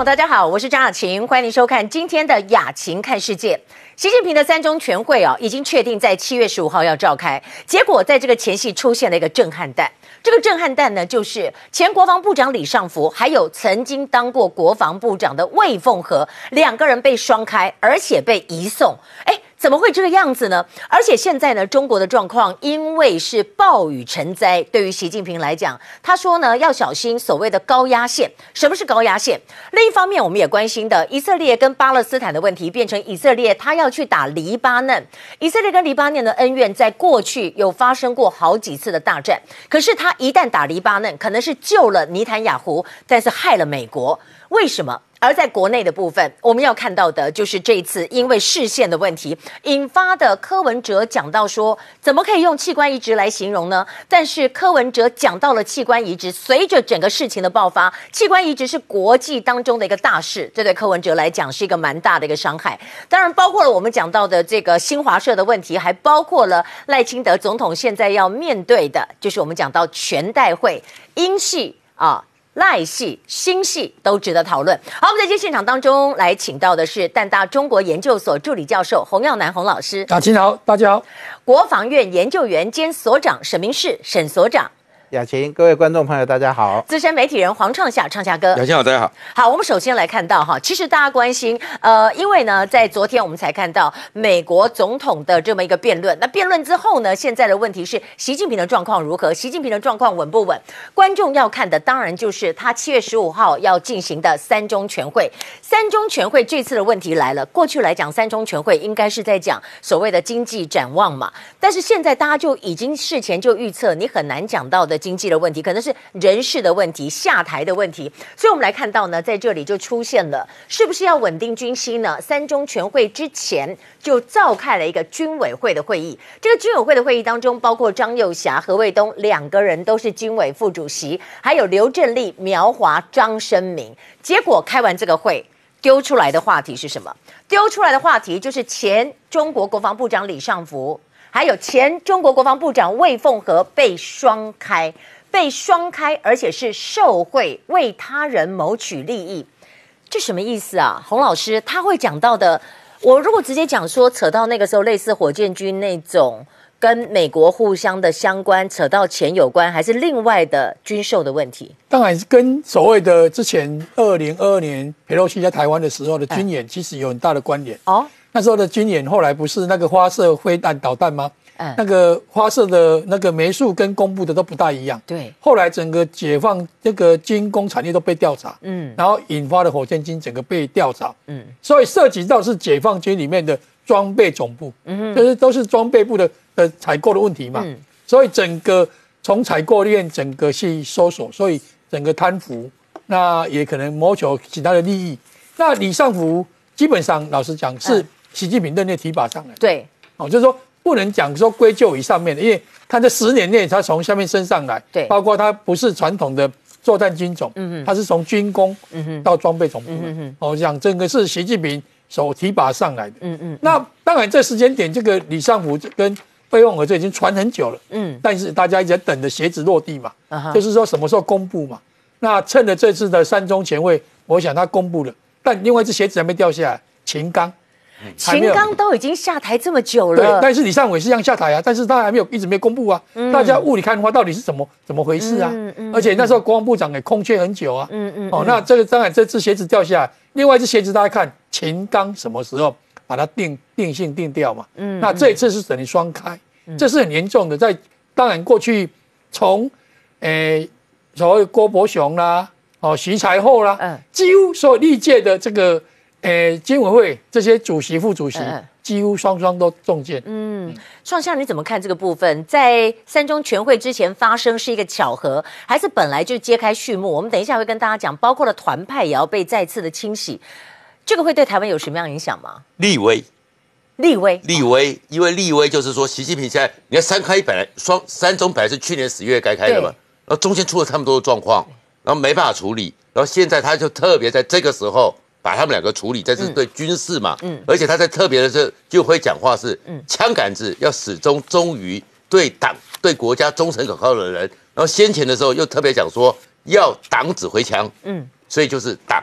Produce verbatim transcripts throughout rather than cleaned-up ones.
大家好，我是张雅琴，欢迎收看今天的雅琴看世界。习近平的三中全会啊，已经确定在七月十五号要召开，结果在这个前夕出现了一个震撼弹。这个震撼弹呢，就是前国防部长李尚福，还有曾经当过国防部长的魏凤和，两个人被双开，而且被移送。哎，怎么会这个样子呢？而且现在呢，中国的状况因为是暴雨成灾，对于习近平来讲，他说呢要小心所谓的高压线。什么是高压线？另一方面，我们也关心的以色列跟巴勒斯坦的问题，变成以色列他要去打黎巴嫩。以色列跟黎巴嫩的恩怨，在过去有发生过好几次的大战，可是他一旦打黎巴嫩，可能是救了尼坦雅胡，但是害了美国。为什么？而在国内的部分，我们要看到的就是这一次因为视线的问题引发的柯文哲讲到说，怎么可以用器官移植来形容呢？但是柯文哲讲到了器官移植，随着整个事情的爆发，器官移植是国际当中的一个大事，这对柯文哲来讲是一个蛮大的一个伤害。当然，包括了我们讲到的这个新华社的问题，还包括了赖清德总统现在要面对的，就是我们讲到全代会英系啊。赖系、新系都值得讨论。好，我们在今天现场当中来请到的是淡大中国研究所助理教授洪耀南洪老师。 雅琴好，大家好。 国防院研究员兼所长沈明世沈所长。 雅琴，各位观众朋友，大家好。 资深媒体人黄畅夏畅夏哥。 雅琴好，大家好。 好，我们首先来看到哈，其实大家关心，呃，因为呢，在昨天我们才看到美国总统的这么一个辩论。那辩论之后呢，现在的问题是习近平的状况如何？习近平的状况稳不稳？观众要看的当然就是他七月十五号要进行的三中全会。三中全会这次的问题来了，过去来讲，三中全会应该是在讲所谓的经济展望嘛，但是现在大家就已经事前就预测，你很难讲到的经济的问题，可能是人事的问题、下台的问题。所以我们来看到呢，在这里就出现了，是不是要稳定军心呢？三中全会之前就召开了一个军委会的会议，这个军委会的会议当中，包括张又侠、何卫东两个人都是军委副主席，还有刘振立、苗华、张升明。结果开完这个会，丢出来的话题是什么？丢出来的话题就是前中国国防部长李尚福，还有前中国国防部长魏凤和被双开。被双开，而且是受贿，为他人谋取利益，这什么意思啊？洪老师他会讲到的，我如果直接讲说，扯到那个时候类似火箭军那种跟美国互相的相关，扯到钱有关，还是另外的军售的问题？ 当然是跟所谓的之前二零二二年裴洛西在台湾的时候的军演，其实有很大的关联。哦，那时候的军演后来不是那个发射飞弹导弹吗？嗯、那个发射的那个枚数跟公布的都不大一样。 对， 后来整个解放这个军工产业都被调查，嗯，然后引发的火箭军整个被调查，嗯，所以涉及到是解放军里面的装备总部，嗯，就是都是装备部的的采购的问题嘛，嗯，所以整个从采购链整个去搜索，所以整个贪腐，那也可能谋求其他的利益。那李尚福基本上老实讲是习近平任内提拔上来， 对， 哦，就是说。不能讲说归咎于上面的，因为他这十年内他从下面升上来，对，包括他不是传统的作战军种，嗯他是从军工到装备总部，嗯哼，我讲这个是习近平所提拔上来的，嗯嗯，那当然这时间点，这个李尚福跟魏凤和这已经传很久了，嗯，但是大家一直在等着鞋子落地嘛，啊、就是说什么时候公布嘛。那趁着这次的三中全会，我想他公布了，但另外一只鞋子还没掉下来，秦刚。 秦刚都已经下台这么久了， 对，但是李尚福也是一样下台啊，但是他还没有一直没公布啊，嗯、大家雾里看花到底是怎么怎么回事啊？嗯嗯、而且那时候国防部长也空缺很久啊，嗯嗯，哦，那这个当然这只鞋子掉下来，另外一只鞋子大家看秦刚什么时候把它定定性定掉嘛？嗯，那这一次是等于双开，嗯、这是很严重的，在当然过去从诶所谓郭伯雄啦，哦徐才厚啦，嗯，几乎所有历届的这个。诶，军委会这些主席、副主席几乎双双都中箭。嗯， 创夏你怎么看这个部分？在三中全会之前发生是一个巧合，还是本来就揭开序幕？我们等一下会跟大家讲，包括了团派也要被再次的清洗，这个会对台湾有什么样影响吗？ 立威， 立威， 立威，因为立威就是说，习近平现在你看三开本来双三中本来是去年十月该开的嘛，然后中间出了这么多的状况，然后没办法处理，然后现在他就特别在这个时候。把他们两个处理，这是对军事嘛，嗯，而且他在特别的是就会讲话是，嗯，枪杆子要始终忠于对党、对国家忠诚可靠的人。然后先前的时候又特别讲说要党指挥枪，嗯，所以就是党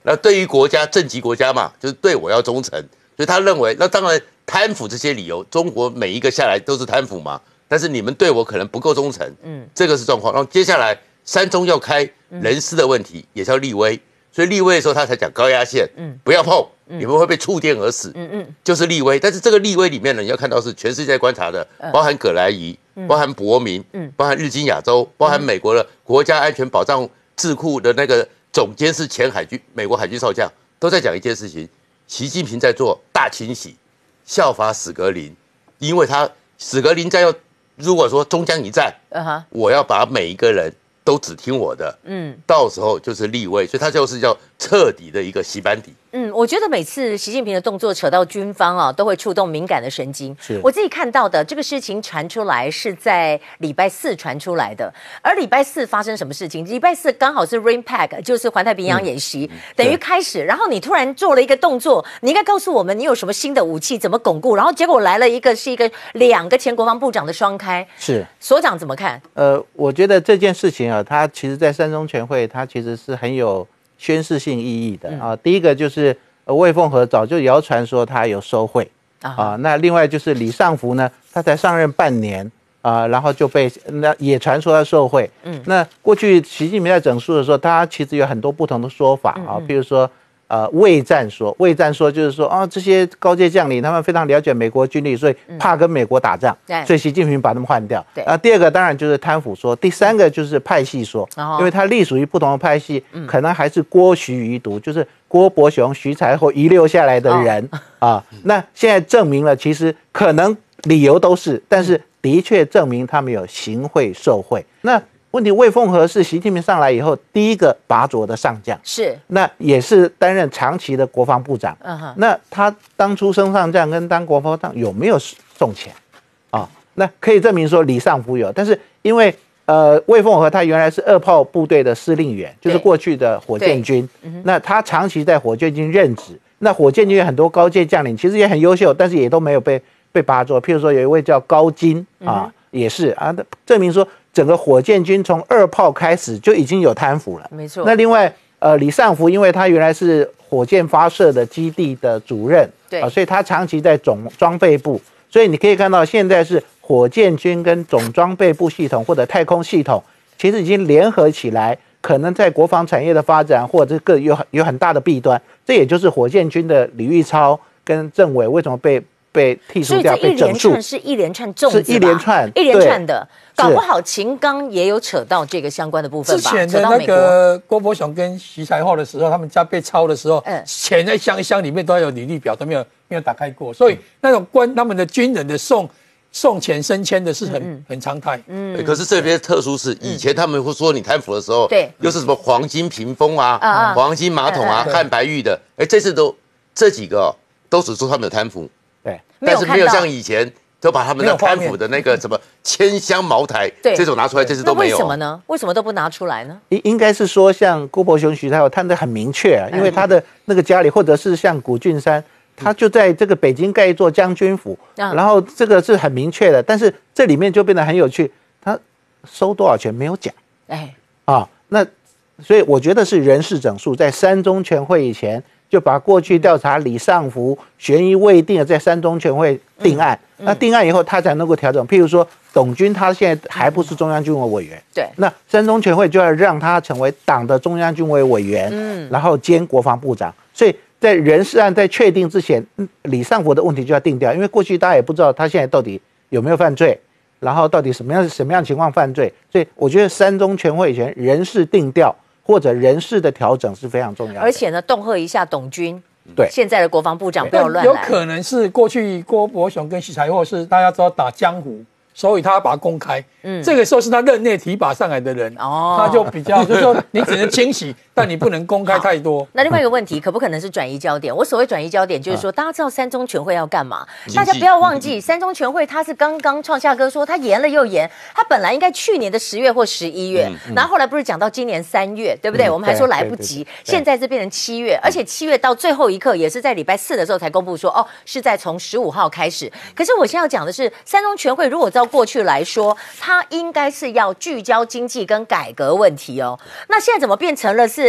那对于国家政级国家嘛，就是对我要忠诚，所以他认为，那当然贪腐这些理由，中国每一个下来都是贪腐嘛，但是你们对我可能不够忠诚，嗯，这个是状况。然后接下来三中要开人事的问题，也是要立威，所以立威的时候他才讲高压线，嗯，不要碰，你们会被触电而死，嗯嗯，就是立威。但是这个立威里面呢，你要看到是全世界观察的，包含葛莱仪，包含博明，嗯，包含日经亚洲，包含美国的国家安全保障智库的那个总监是前海军美国海军少将，都在讲一件事情：习近平在做大清洗，效法史格林，因为他史格林在要如果说中江一战， uh-huh. 我要把每一个人都只听我的，嗯，到时候就是立威，所以他就是叫彻底的一个洗班底。 嗯，我觉得每次习近平的动作扯到军方啊，都会触动敏感的神经。 是我自己看到的这个事情传出来是在礼拜四传出来的，而礼拜四发生什么事情？礼拜四刚好是 RIMPAC， 就是环太平洋演习，嗯、等于开始，然后你突然做了一个动作，你应该告诉我们你有什么新的武器，怎么巩固，然后结果来了一个是一个两个前国防部长的双开。 是所长怎么看？ 呃，我觉得这件事情啊，它其实在三中全会，它其实是很有宣示性意义的、嗯、啊。第一个就是呃魏凤和早就谣传说他有收贿 啊, 啊，那另外就是李尚福呢，他才上任半年啊，然后就被那也传说他受贿。嗯，那过去习近平在整肃的时候，他其实有很多不同的说法啊，譬如说。呃，畏战说，畏战说就是说，哦，这些高阶将领他们非常了解美国军力，所以怕跟美国打仗，嗯、所以习近平把他们换掉。对啊，第二个当然就是贪腐说，第三个就是派系说，嗯、因为他隶属于不同的派系，嗯、可能还是郭徐余毒，就是郭伯雄、徐才厚遗留下来的人、哦、啊。那现在证明了，其实可能理由都是，但是的确证明他们有行贿受贿。那问题，魏凤和是习近平上来以后第一个拔擢的上将， 是那也是担任长期的国防部长。Uh-huh. 那他当初升上将跟当国防部长有没有送钱啊？那可以证明说李尚福有，但是因为呃魏凤和他原来是二炮部队的司令员，就是过去的火箭军，那他长期在火箭军任职，那火箭军有很多高阶将领，其实也很优秀，但是也都没有被被拔擢。譬如说有一位叫高金啊， uh-huh. 也是啊，证明说。整个火箭军从二炮开始就已经有贪腐了， 没错。 那另外，呃，李尚福因为他原来是火箭发射的基地的主任， 对啊、呃，所以他长期在总装备部，所以你可以看到现在是火箭军跟总装备部系统或者太空系统，其实已经联合起来，可能在国防产业的发展或者各有有很大的弊端。这也就是火箭军的李玉超跟政委为什么被被剔除掉，被整肃。 所以这一连串是一连串粽子吧， 是一连串， 一连串的。搞不好秦刚也有扯到这个相关的部分吧？ 之前的那个郭伯雄跟徐才厚的时候，他们家被抄的时候，嗯，钱在箱箱里面都有履历表，都没有没有打开过，所以那种官他们的军人的送送钱升迁的是很、嗯、很常态。 嗯，可是这边特殊是以前他们会说你贪腐的时候， 对， 又是什么黄金屏风啊、嗯、黄金马桶啊、汉白玉的，哎，这次都这几个、哦、都只说他们有贪腐， 对， 但是没有像以前。都把他们的贪腐的那个什么千香茅台这种拿出来，这次都没有。 为什么呢？为什么都不拿出来呢？ 应应该是说，像郭伯雄、徐才厚贪得很明确啊，因为他的那个家里，或者是像古俊山，他就在这个北京盖一座将军府，嗯、然后这个是很明确的。但是这里面就变得很有趣，他收多少钱没有讲，哎啊，那所以我觉得是人事整肃，在三中全会以前。就把过去调查李尚福悬疑未定的在三中全会定案，嗯嗯、那定案以后他才能够调整。譬如说董军他现在还不是中央军委委员， 对， 那三中全会就要让他成为党的中央军委委员，嗯，然后兼国防部长。所以在人事案在确定之前，李尚福的问题就要定掉，因为过去大家也不知道他现在到底有没有犯罪，然后到底什么样什么样情况犯罪。所以我觉得三中全会以前人事定调。或者人事的调整是非常重要的， 而且呢，恫吓一下董军， 对现在的国防部长不要乱来。 有可能是过去郭伯雄跟徐才厚是大家知道打江湖，所以他要把它公开。嗯，这个时候是他任内提拔上来的人，哦，他就比较就是说你只能清洗，但你不能公开太多。 那另外一个问题，可不可能是转移焦点？我所谓转移焦点，就是说、啊、大家知道三中全会要干嘛？大家不要忘记，三中全会他是刚刚创夏哥说他延了又延，他本来应该去年的十月或十一月，嗯、然后后来不是讲到今年三月，对不对？嗯、我们还说来不及，现在是变成七月，而且七月到最后一刻也是在礼拜四的时候才公布说，哦，是在从十五号开始。可是我现在要讲的是，三中全会如果照过去来说，它应该是要聚焦经济跟改革问题哦。那现在怎么变成了是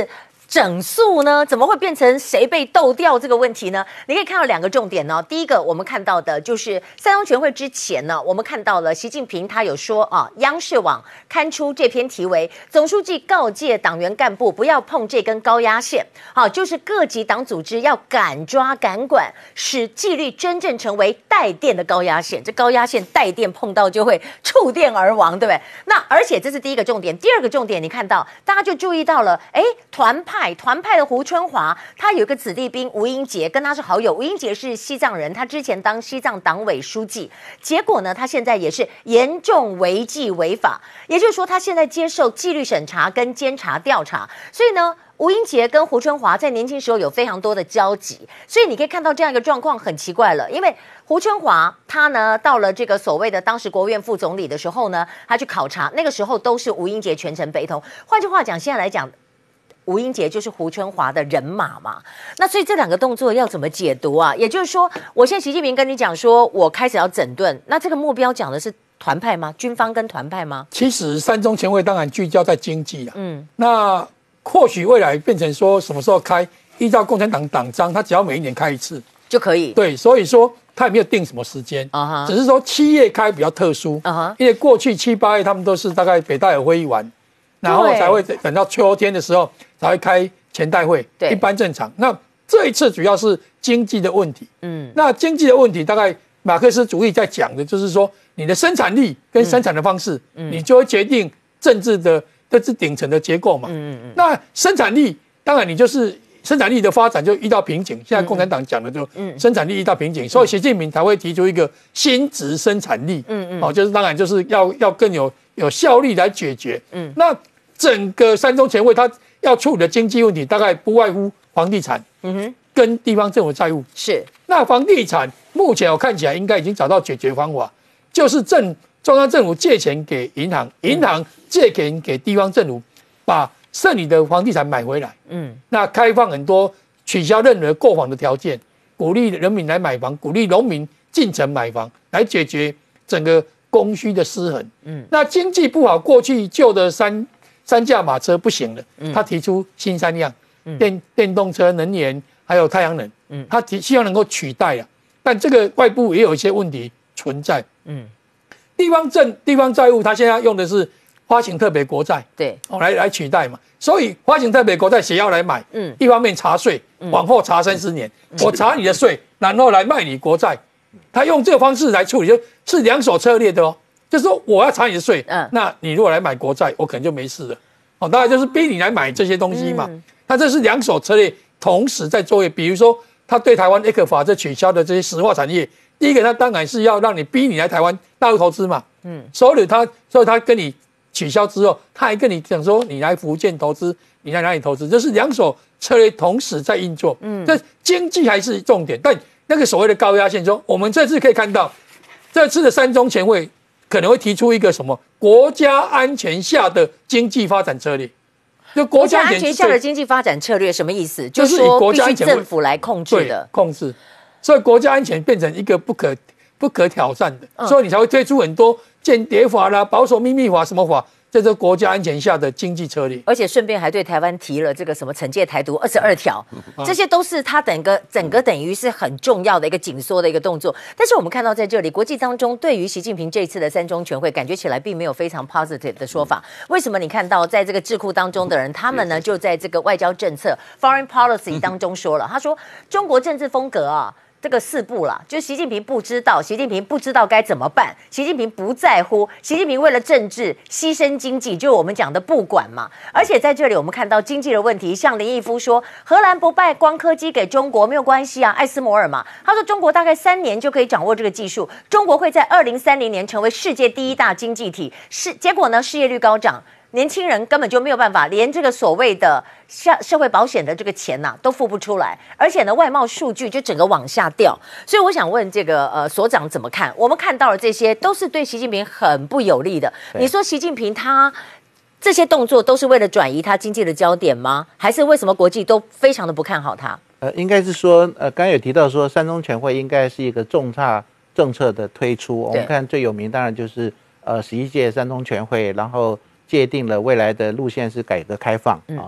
整肃呢？怎么会变成谁被斗掉这个问题呢？你可以看到两个重点呢。第一个，我们看到的就是三中全会之前呢，我们看到了习近平他有说啊，央视网刊出这篇题为“总书记告诫党员干部不要碰这根高压线”，好，就是各级党组织要敢抓敢管，使纪律真正成为带电的高压线。这高压线带电碰到就会触电而亡，对不对？那而且这是第一个重点，第二个重点，你看到大家就注意到了，哎，团派。团派的胡春华，他有一个子弟兵吴英杰，跟他是好友。吴英杰是西藏人，他之前当西藏党委书记，结果呢，他现在也是严重违纪违法，也就是说，他现在接受纪律审查跟监察调查。所以呢，吴英杰跟胡春华在年轻时候有非常多的交集，所以你可以看到这样一个状况很奇怪了，因为胡春华他呢到了这个所谓的当时国务院副总理的时候呢，他去考察，那个时候都是吴英杰全程陪同。换句话讲，现在来讲。吴英杰就是胡春华的人马嘛，那所以这两个动作要怎么解读啊？也就是说，我现在习近平跟你讲说，我开始要整顿，那这个目标讲的是团派吗？军方跟团派吗？ 其实三中全会当然聚焦在经济了，嗯，那或许未来变成说什么时候开，依照共产党党章，他只要每一年开一次就可以。 对，所以说他也没有定什么时间，啊、uh huh. 只是说七月开比较特殊，啊、uh huh. 因为过去七八月他们都是大概北戴河会议完。然后才会等到秋天的时候才会开全代会，一般正常。那这一次主要是经济的问题，嗯，那经济的问题大概马克思主义在讲的就是说，你的生产力跟生产的方式，嗯，你就会决定政治的这是顶层的结构嘛，嗯嗯。那生产力当然你就是生产力的发展就遇到瓶颈，现在共产党讲的就生产力遇到瓶颈，所以习近平才会提出一个新质生产力，嗯嗯，哦，就是当然就是要要更有有效率来解决，嗯，那。整个三中全会，他要处理的经济问题，大概不外乎房地产，嗯哼，跟地方政府债务是。 那房地产目前我看起来应该已经找到解决方法，就是政中央政府借钱给银行，银行借钱给地方政府，把剩余的房地产买回来，嗯，那开放很多，取消任何购房的条件，鼓励人民来买房，鼓励农民进城买房，来解决整个供需的失衡，嗯，那经济不好，过去旧的三。三驾马车不行了，他提出新三样，嗯、电电动车、能源还有太阳能，嗯、他提希望能够取代啊，但这个外部也有一些问题存在。嗯、地方政地方债务，他现在用的是发行特别国债， 对， 哦来来取代嘛，所以发行特别国债谁要来买？嗯，一方面查税，往后查三十年，嗯、我查你的税，然后来卖你国债，他用这个方式来处理，就是两手策略的哦。就是说我要查你的税，嗯，那你如果来买国债，我可能就没事了，哦，当然就是逼你来买这些东西嘛。嗯、那这是两手策略同时在作业，比如说他对台湾 E C F 法这取消的这些石化产业，第一个他当然是要让你逼你来台湾大陆投资嘛，嗯，所以他所以他跟你取消之后，他还跟你讲说你来福建投资，你来哪里投资，这是两手策略同时在运作，嗯，这经济还是重点，但那个所谓的高压线中，我们这次可以看到这次的三中全会。可能会提出一个什么国家安全下的经济发展策略？ 就国家安全下的经济发展策略什么意思？就是以国家安全政府来控制的， 控制。所以国家安全变成一个不可不可挑战的，嗯、所以你才会推出很多间谍法啦、保守秘密法什么法。这是国家安全下的经济策略， 而且顺便还对台湾提了这个什么惩戒台独二十二条，这些都是他整个整个等于是很重要的一个紧缩的一个动作。但是我们看到在这里，国际当中对于习近平这次的三中全会，感觉起来并没有非常 positive 的说法。为什么？你看到在这个智库当中的人，他们呢就在这个外交政策 （foreign policy） 当中说了，他说中国政治风格啊。这个四不啦，就习近平不知道，习近平不知道该怎么办，习近平不在乎，习近平为了政治牺牲经济，就是我们讲的不管嘛。而且在这里我们看到经济的问题，像林毅夫说，荷兰不卖光刻机给中国没有关系啊，艾斯摩尔嘛，他说中国大概三年就可以掌握这个技术，中国会在二零三零年成为世界第一大经济体，是结果呢，失业率高涨。年轻人根本就没有办法，连这个所谓的社社会保险的这个钱呐、啊、都付不出来，而且呢，外贸数据就整个往下掉。所以我想问这个呃所长怎么看？我们看到了这些都是对习近平很不有利的。你说习近平他这些动作都是为了转移他经济的焦点吗？还是为什么国际都非常的不看好他？ 呃，应该是说，呃，刚刚有提到说，三中全会应该是一个重大政策的推出。我们看最有名当然就是呃十一届三中全会，然后界定了未来的路线是改革开放啊。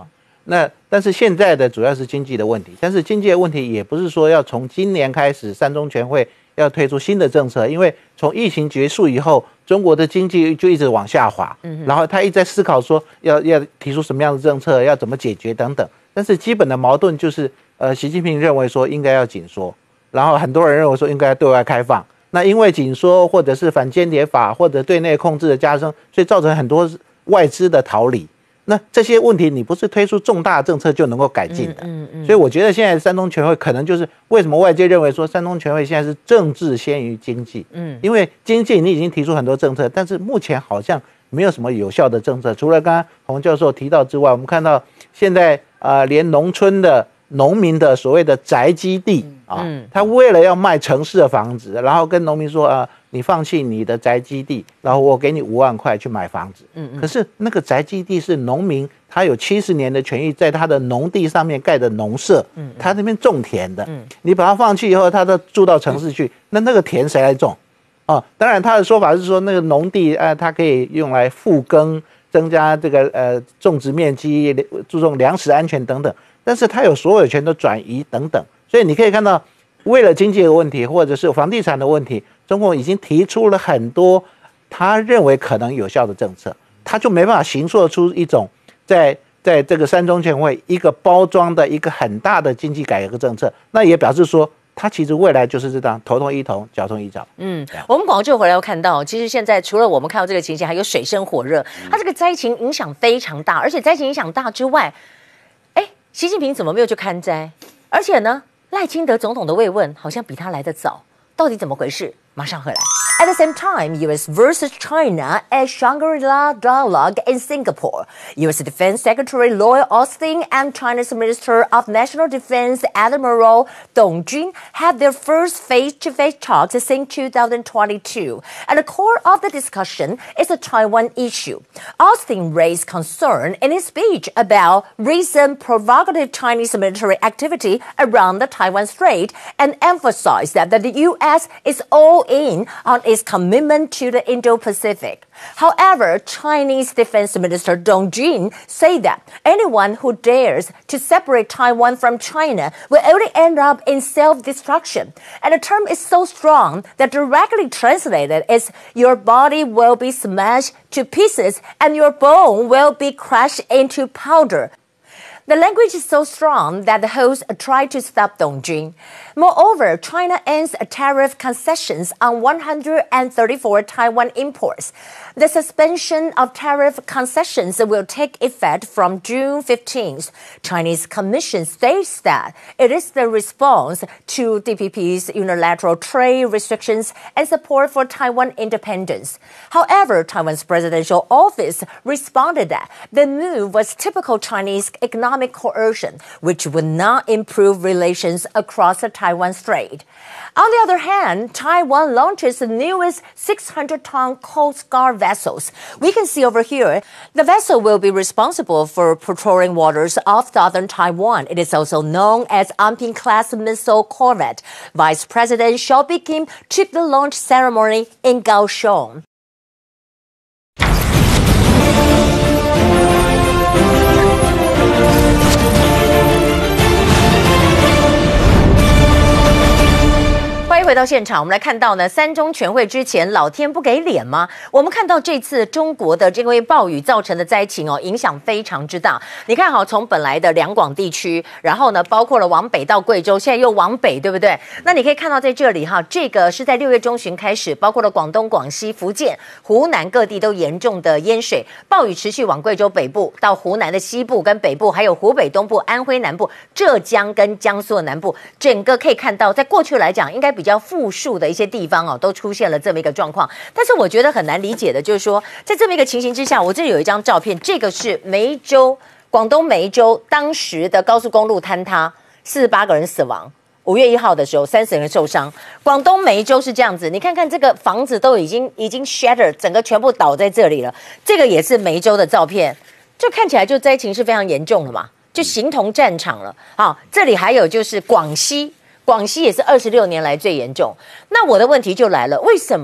那但是现在的主要是经济的问题，但是经济的问题也不是说要从今年开始三中全会要推出新的政策，因为从疫情结束以后，中国的经济就一直往下滑，嗯、然后他一直在思考说要要提出什么样的政策，要怎么解决等等。但是基本的矛盾就是，呃，习近平认为说应该要紧缩，然后很多人认为说应该对外开放。那因为紧缩或者是反间谍法或者对内控制的加深，所以造成很多外资的逃离。那这些问题你不是推出重大政策就能够改进的，嗯嗯嗯、所以我觉得现在三中全会可能就是为什么外界认为说三中全会现在是政治先于经济，嗯，因为经济你已经提出很多政策，但是目前好像没有什么有效的政策，除了刚刚洪教授提到之外，我们看到现在呃连农村的农民的所谓的宅基地啊，嗯、他为了要卖城市的房子，然后跟农民说啊。呃你放弃你的宅基地，然后我给你五万块去买房子。嗯嗯。可是那个宅基地是农民，他有七十年的权益，在他的农地上面盖的农舍，嗯，他那边种田的。嗯。你把它放弃以后，他都住到城市去，那那个田谁来种？啊，当然他的说法是说那个农地，呃，它可以用来复耕，增加这个呃种植面积，注重粮食安全等等。但是他有所有权的转移等等，所以你可以看到，为了经济的问题或者是房地产的问题。中共已经提出了很多他认为可能有效的政策，他就没办法形塑出一种在在这个三中全会一个包装的一个很大的经济改革政策，那也表示说他其实未来就是这样头痛医头，脚痛医脚。 嗯，我们广州回来要看到，其实现在除了我们看到这个情形，还有水深火热，它这个灾情影响非常大，而且灾情影响大之外，哎，习近平怎么没有去看灾？而且呢，赖清德总统的慰问好像比他来得早，到底怎么回事？马上回来。At the same time, U S versus China at Shangri-La Dialogue in Singapore. U S Defense Secretary Lloyd Austin and China's Minister of National Defense Admiral Dong Jun had their first face-to-face talks since two thousand twenty-two. At the core of the discussion is the Taiwan issue. Austin raised concern in his speech about recent provocative Chinese military activity around the Taiwan Strait and emphasized that the U S is all in on its commitment to the Indo-Pacific. However, Chinese Defense Minister Dong Jun said that anyone who dares to separate Taiwan from China will only end up in self-destruction. And the term is so strong that directly translated is your body will be smashed to pieces and your bone will be crushed into powder. The language is so strong that the host tried to stop Dong Jun. Moreover, China ends tariff concessions on one hundred thirty-four Taiwan imports. The suspension of tariff concessions will take effect from June fifteenth. Chinese Commission states that it is the response to D P P's unilateral trade restrictions and support for Taiwan independence. However, Taiwan's presidential office responded that the move was typical Chinese economic coercion, which would not improve relations across the Taiwan Strait. On the other hand, Taiwan launches the newest six hundred ton Coast Guard vessels. We can see over here, the vessel will be responsible for patrolling waters off southern Taiwan. It is also known as Anping-class missile corvette. Vice President Xiao Bikim took the launch ceremony in Kaohsiung.欢迎回到现场，我们来看到呢，三中全会之前，老天不给脸吗？我们看到这次中国的这位暴雨造成的灾情哦，影响非常之大。你看好从本来的两广地区，然后呢，包括了往北到贵州，现在又往北，对不对？那你可以看到在这里哈，这个是在六月中旬开始，包括了广东、广西、福建、湖南各地都严重的淹水，暴雨持续往贵州北部到湖南的西部跟北部，还有湖北东部、安徽南部、浙江跟江苏的南部，整个可以看到，在过去来讲，应该比较富庶的一些地方哦，都出现了这么一个状况。但是我觉得很难理解的就是说，在这么一个情形之下，我这里有一张照片，这个是梅州，广东梅州当时的高速公路坍塌，四十八个人死亡。五月一号的时候，三十人受伤。广东梅州是这样子，你看看这个房子都已经已经 shatter， 整个全部倒在这里了。这个也是梅州的照片，就看起来就灾情是非常严重了嘛，就形同战场了。好，这里还有就是广西。广西也是二十六年来最严重。那我的问题就来了，为什么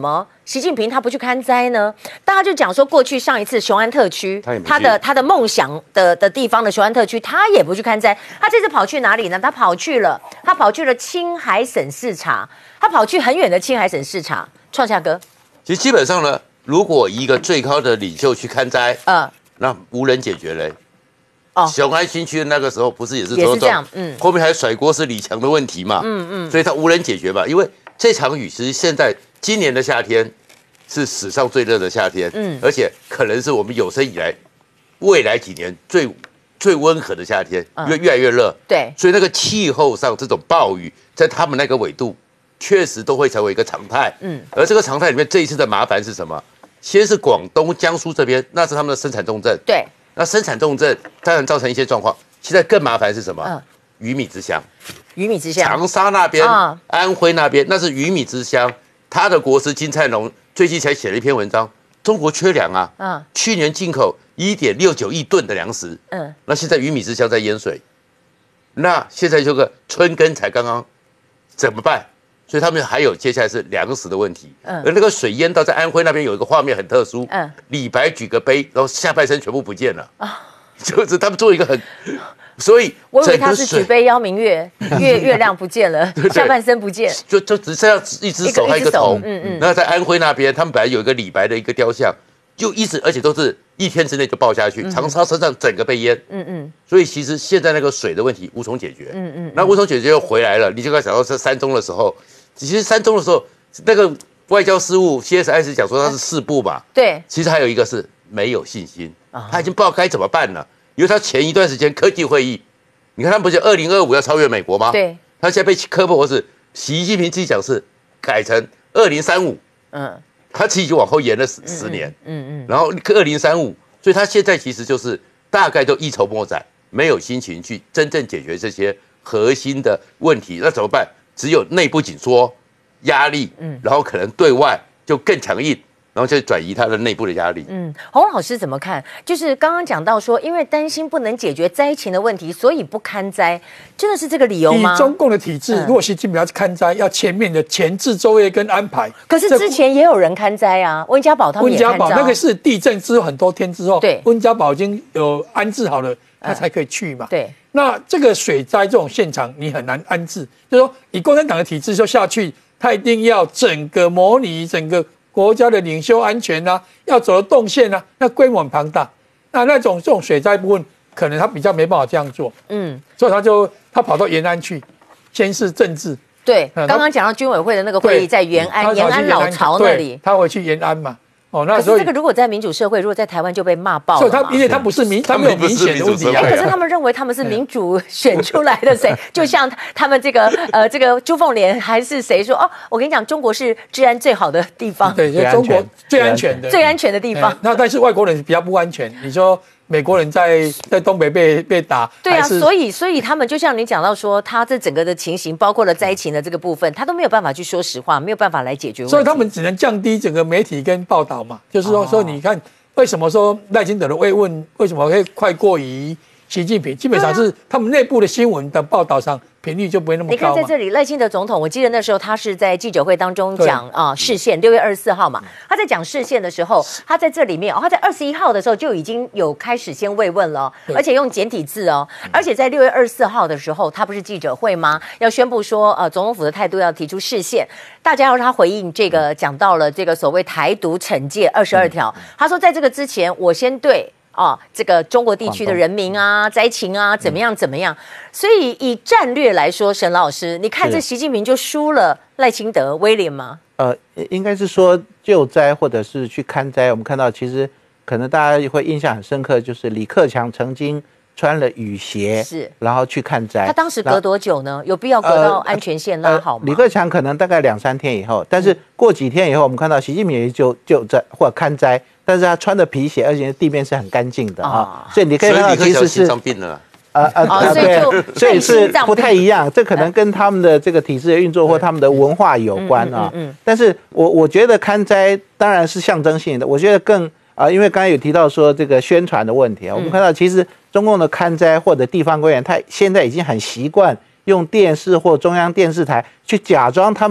习近平他不去看灾呢？大家就讲说，过去上一次雄安特区，他的他的梦想的的地方的雄安特区，他也不去看灾。他这次跑去哪里呢？他跑去了，他跑去了青海省视察，他跑去很远的青海省视察。创夏哥， 其实基本上呢，如果一个最高的领袖去看灾，呃，那无人解决嘞。哦，雄安新区的那个时候不是也是也是这样，嗯， 后面还甩锅是李强的问题嘛，嗯嗯，所以他无人解决嘛，因为这场雨其实现在今年的夏天是史上最热的夏天，嗯，而且可能是我们有生以来未来几年最最温和的夏天，因为越来越热， 对， 所以那个气候上这种暴雨在他们那个纬度确实都会成为一个常态，嗯，而这个常态里面这一次的麻烦是什么？先是广东、江苏这边，那是他们的生产重镇， 对。 那生产重镇当然造成一些状况，现在更麻烦是什么？嗯，鱼米之乡， 鱼米之乡， 长沙那边、啊、安徽那边，那是鱼米之乡。他的国师金灿荣最近才写了一篇文章，中国缺粮啊，嗯，去年进口一点六九亿吨的粮食，嗯，那现在鱼米之乡在淹水，那现在这个春耕才刚刚怎么办？所以他们还有接下来是粮食的问题，嗯，而那个水淹到在安徽那边有一个画面很特殊，嗯，李白举个杯，然后下半身全部不见了啊，就是他们做一个很，所以我以为他是举杯邀明月，月月亮不见了，对对下半身不见， 就就只剩下一只手和一个头，嗯嗯，那在安徽那边，他们本来有一个李白的一个雕像，就一直而且都是一天之内就爆下去，嗯、长沙车站整个被淹，嗯嗯，所以其实现在那个水的问题无从解决，嗯嗯，那无从解决又回来了，你就刚想到这山东的时候。其实山东的时候，那个外交事务 C S I 是讲说他是四部嘛， 对， 其实还有一个是没有信心，他已经不知道该怎么办了，因为他前一段时间科技会议，你看他们不是二零二五要超越美国吗？ 对， 他现在被科破是习近平自己讲是改成二零三五，嗯，他自己就往后延了十十年，嗯 嗯, 嗯，然后二零三五，所以他现在其实就是大概都一筹莫展，没有心情去真正解决这些核心的问题，那怎么办？只有内部紧缩压力，嗯，然后可能对外就更强硬，然后就转移他的内部的压力。 嗯，洪老师怎么看？就是刚刚讲到说，因为担心不能解决灾情的问题，所以不勘灾，真的是这个理由吗？ 以中共的体制，嗯、如果习近平要勘灾，要全面的前置作业跟安排。 可是之前也有人勘灾啊，温家宝他们也勘灾。 温家宝那个是地震之后很多天之后， 对， 温家宝已经有安置好了，他才可以去嘛。 嗯、对。 那这个水灾这种现场，你很难安置。就是说，以共产党的体制就下去，他一定要整个模拟整个国家的领袖安全啊，要走的动线啊，那规模很庞大。那那种这种水灾部分，可能他比较没办法这样做。嗯，所以他就他跑到延安去，先是政治。 对，刚刚讲到军委会的那个会议在延安，延安老巢那里， 他回去延安嘛。哦，那可是这个如果在民主社会，如果在台湾就被骂爆了。所以他因为他不是民，他没有明显的问题啊。 可是他们认为他们是民主选出来的谁？就像他们这个呃这个朱凤莲还是谁说哦，我跟你讲，中国是治安最好的地方， 对，中国最安全的， 最安全的地方。 那但是外国人比较不安全，你说。美国人在在东北被被打， 对啊，所以所以他们就像你讲到说，他这整个的情形，包括了灾情的这个部分，他都没有办法去说实话，没有办法来解决问题， 所以他们只能降低整个媒体跟报道嘛，就是说、哦、说你看为什么说赖清德的慰问为什么会快过于习近平，基本上是他们内部的新闻的报道上频率就不会那么高。 你看在这里，赖清德总统，我记得那时候他是在记者会当中讲啊释宪，六月二十四号嘛，他在讲释宪的时候，他在这里面，哦、他在二十一号的时候就已经有开始先慰问了，而且用简体字哦，而且在六月二十四号的时候，他不是记者会吗？要宣布说，呃，总统府的态度要提出释宪，大家要他回应这个讲到了这个所谓台独惩戒二十二条，他说在这个之前，我先对。哦，这个中国地区的人民啊，灾情啊，怎么样怎么样？所以以战略来说，沈老师，你看这习近平就输了赖清德、威廉吗？ 呃，应该是说救灾或者是去勘灾，我们看到其实可能大家会印象很深刻，就是李克强曾经穿了雨鞋，是，然后去勘灾。 他当时隔多久呢？有必要隔到安全线拉好吗？ 呃呃、李克强可能大概两三天以后，但是过几天以后，我们看到习近平也就救灾或者勘灾。但是他穿的皮鞋，而且地面是很干净的啊，所以你可以看到其实是心脏病了， 呃呃对，所以是不太一样。这可能跟他们的这个体制的运作或他们的文化有关啊。但是我我觉得勘灾当然是象征性的，我觉得更啊，因为刚才有提到说这个宣传的问题啊，我们看到其实中共的勘灾或者地方官员，他现在已经很习惯用电视或中央电视台去假装他们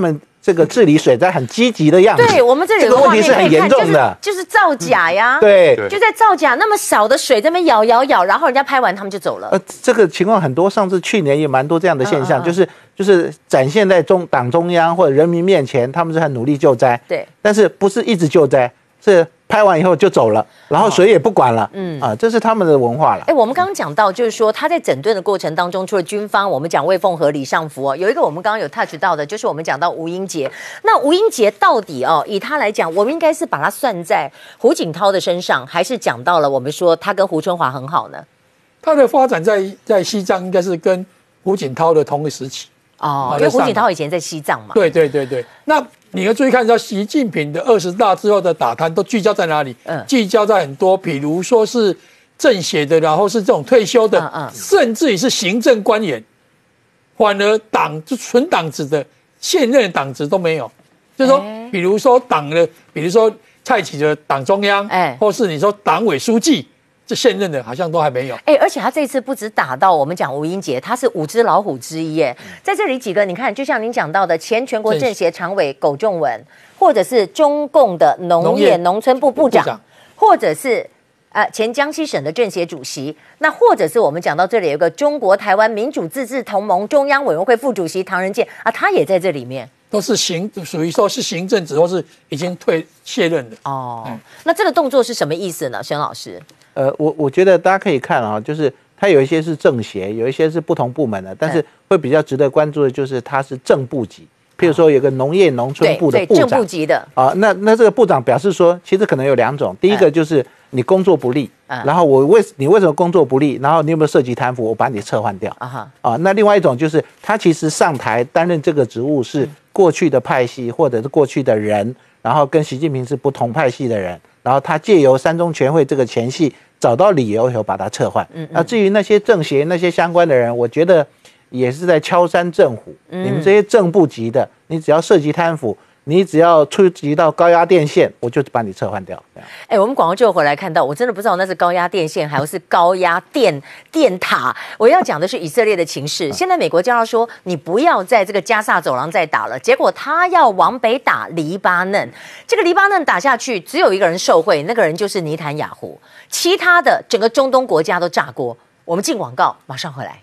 这个治理水灾很积极的样子。 对，我们这里这个问题是很严重的， 就是、就是造假呀。 对， 就在造假，那么少的水在那边舀舀舀，然后人家拍完他们就走了。 呃，这个情况很多，上次去年也蛮多这样的现象， 嗯嗯嗯就是就是展现在中党中央或者人民面前，他们是很努力救灾， 对， 但是不是一直救灾，是拍完以后就走了，然后谁也不管了，嗯啊，这是他们的文化了。 哎，我们刚刚讲到，就是说他在整顿的过程当中，除了军方，我们讲魏凤和、李尚福、哦，有一个我们刚刚有 touch 到的，就是我们讲到吴英杰。那吴英杰到底哦，以他来讲，我们应该是把他算在胡锦涛的身上，还是讲到了我们说他跟胡春华很好呢？ 他的发展在在西藏应该是跟胡锦涛的同个时期。 哦，因为胡锦涛以前在西藏嘛。 对对对对，那你要注意看到习近平的二十大之后的打贪都聚焦在哪里？嗯，聚焦在很多，比如说是政协的，然后是这种退休的，嗯嗯，甚至于是行政官员，反而党就纯党职的现任的党职都没有。就是说，欸、比如说党的，比如说蔡启的党中央，哎、欸，或是你说党委书记。这现任的好像都还没有， 哎、欸，而且他这次不止打到我们讲吴英杰，他是五只老虎之一，耶。在这里几个，你看，就像您讲到的，前全国政协常委苟仲文，或者是中共的农业农村部部长，部长或者是呃前江西省的政协主席，那或者是我们讲到这里有个中国台湾民主自治同盟中央委员会副主席唐人健啊，他也在这里面。 都是行，属于说是行政职，或是已经退卸任的。 哦，嗯、那这个动作是什么意思呢，沈老师？ 呃，我我觉得大家可以看啊，就是它有一些是政协，有一些是不同部门的，但是会比较值得关注的就是它是正部级。譬如说有个农业农村部的部长， 正部级的啊、呃，那那这个部长表示说，其实可能有两种，第一个就是你工作不力，嗯、然后我为你为什么工作不力，然后你有没有涉及贪腐，我把你撤换掉啊哈啊。那另外一种就是他其实上台担任这个职务是过去的派系或者是过去的人，然后跟习近平是不同派系的人。然后他借由三中全会这个前戏找到理由以后把他撤换。嗯嗯那至于那些政协那些相关的人，我觉得也是在敲山震虎。嗯、你们这些正部级的，你只要涉及贪腐，你只要触及到高压电线，我就把你撤换掉。 哎，我们广告就回来看到，我真的不知道那是高压电线还是高压电电塔。我要讲的是以色列的情势。现在美国叫他说，你不要在这个加萨走廊再打了，结果他要往北打黎巴嫩。这个黎巴嫩打下去，只有一个人受惠，那个人就是尼坦雅胡，其他的整个中东国家都炸锅。我们进广告，马上回来。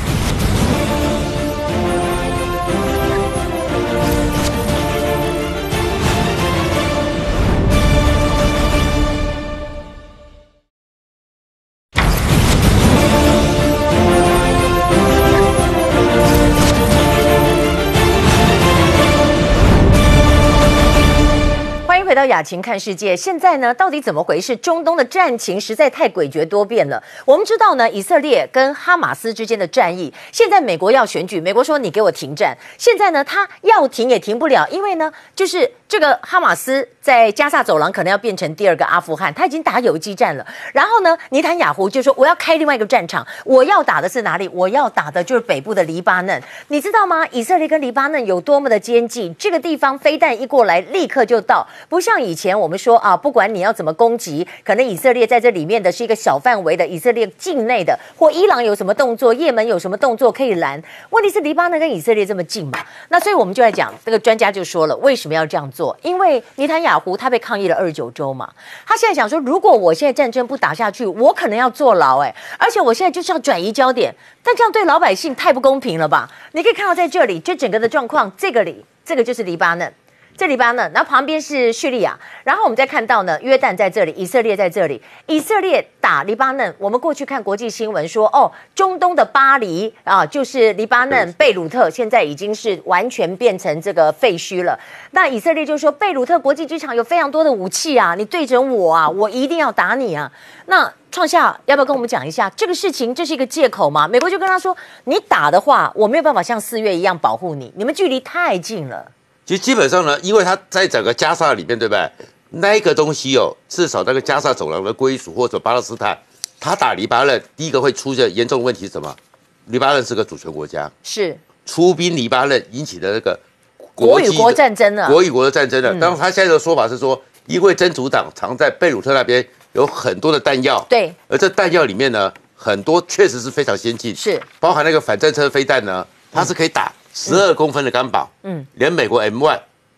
回到雅琴看世界，现在呢，到底怎么回事？中东的战情实在太诡谲多变了。我们知道呢，以色列跟哈马斯之间的战役，现在美国要选举，美国说你给我停战，现在呢，他要停也停不了，因为呢，就是这个哈马斯在加萨走廊可能要变成第二个阿富汗，他已经打游击战了。然后呢，尼坦雅胡就说我要开另外一个战场，我要打的是哪里？我要打的就是北部的黎巴嫩，你知道吗？以色列跟黎巴嫩有多么的接近，这个地方飞弹一过来立刻就到。不像以前我们说啊，不管你要怎么攻击，可能以色列在这里面的是一个小范围的以色列境内的，或伊朗有什么动作，也门有什么动作可以拦。问题是黎巴嫩跟以色列这么近嘛？那所以我们就来讲，这个专家就说了，为什么要这样做？因为尼坦雅胡他被抗议了二十九周嘛，他现在想说，如果我现在战争不打下去，我可能要坐牢哎、欸，而且我现在就是要转移焦点，但这样对老百姓太不公平了吧？你可以看到在这里，这整个的状况，这个里，这个就是黎巴嫩。这黎巴嫩，然后旁边是叙利亚，然后我们再看到呢，约旦在这里，以色列在这里。以色列打黎巴嫩，我们过去看国际新闻说，哦，中东的巴黎啊，就是黎巴嫩贝鲁特，现在已经是完全变成这个废墟了。那以色列就说，贝鲁特国际机场有非常多的武器啊，你对准我啊，我一定要打你啊。那创夏要不要跟我们讲一下这个事情？这是一个借口吗？美国就跟他说，你打的话，我没有办法像四月一样保护你，你们距离太近了。 其实基本上呢，因为它在整个加沙里面，对不对？那一个东西哦，至少那个加沙走廊的归属或者巴勒斯坦，他打黎巴嫩，第一个会出现严重的问题是什么？黎巴嫩是个主权国家， 是出兵黎巴嫩引起的那个国与国战争了， 国与国的战争了。当然，他现在的说法是说，因为真主党藏在贝鲁特那边有很多的弹药， 对， 而这弹药里面呢，很多确实是非常先进， 是包含那个反战车飞弹呢，它是可以打十二公分的钢堡，嗯，连美国 M 一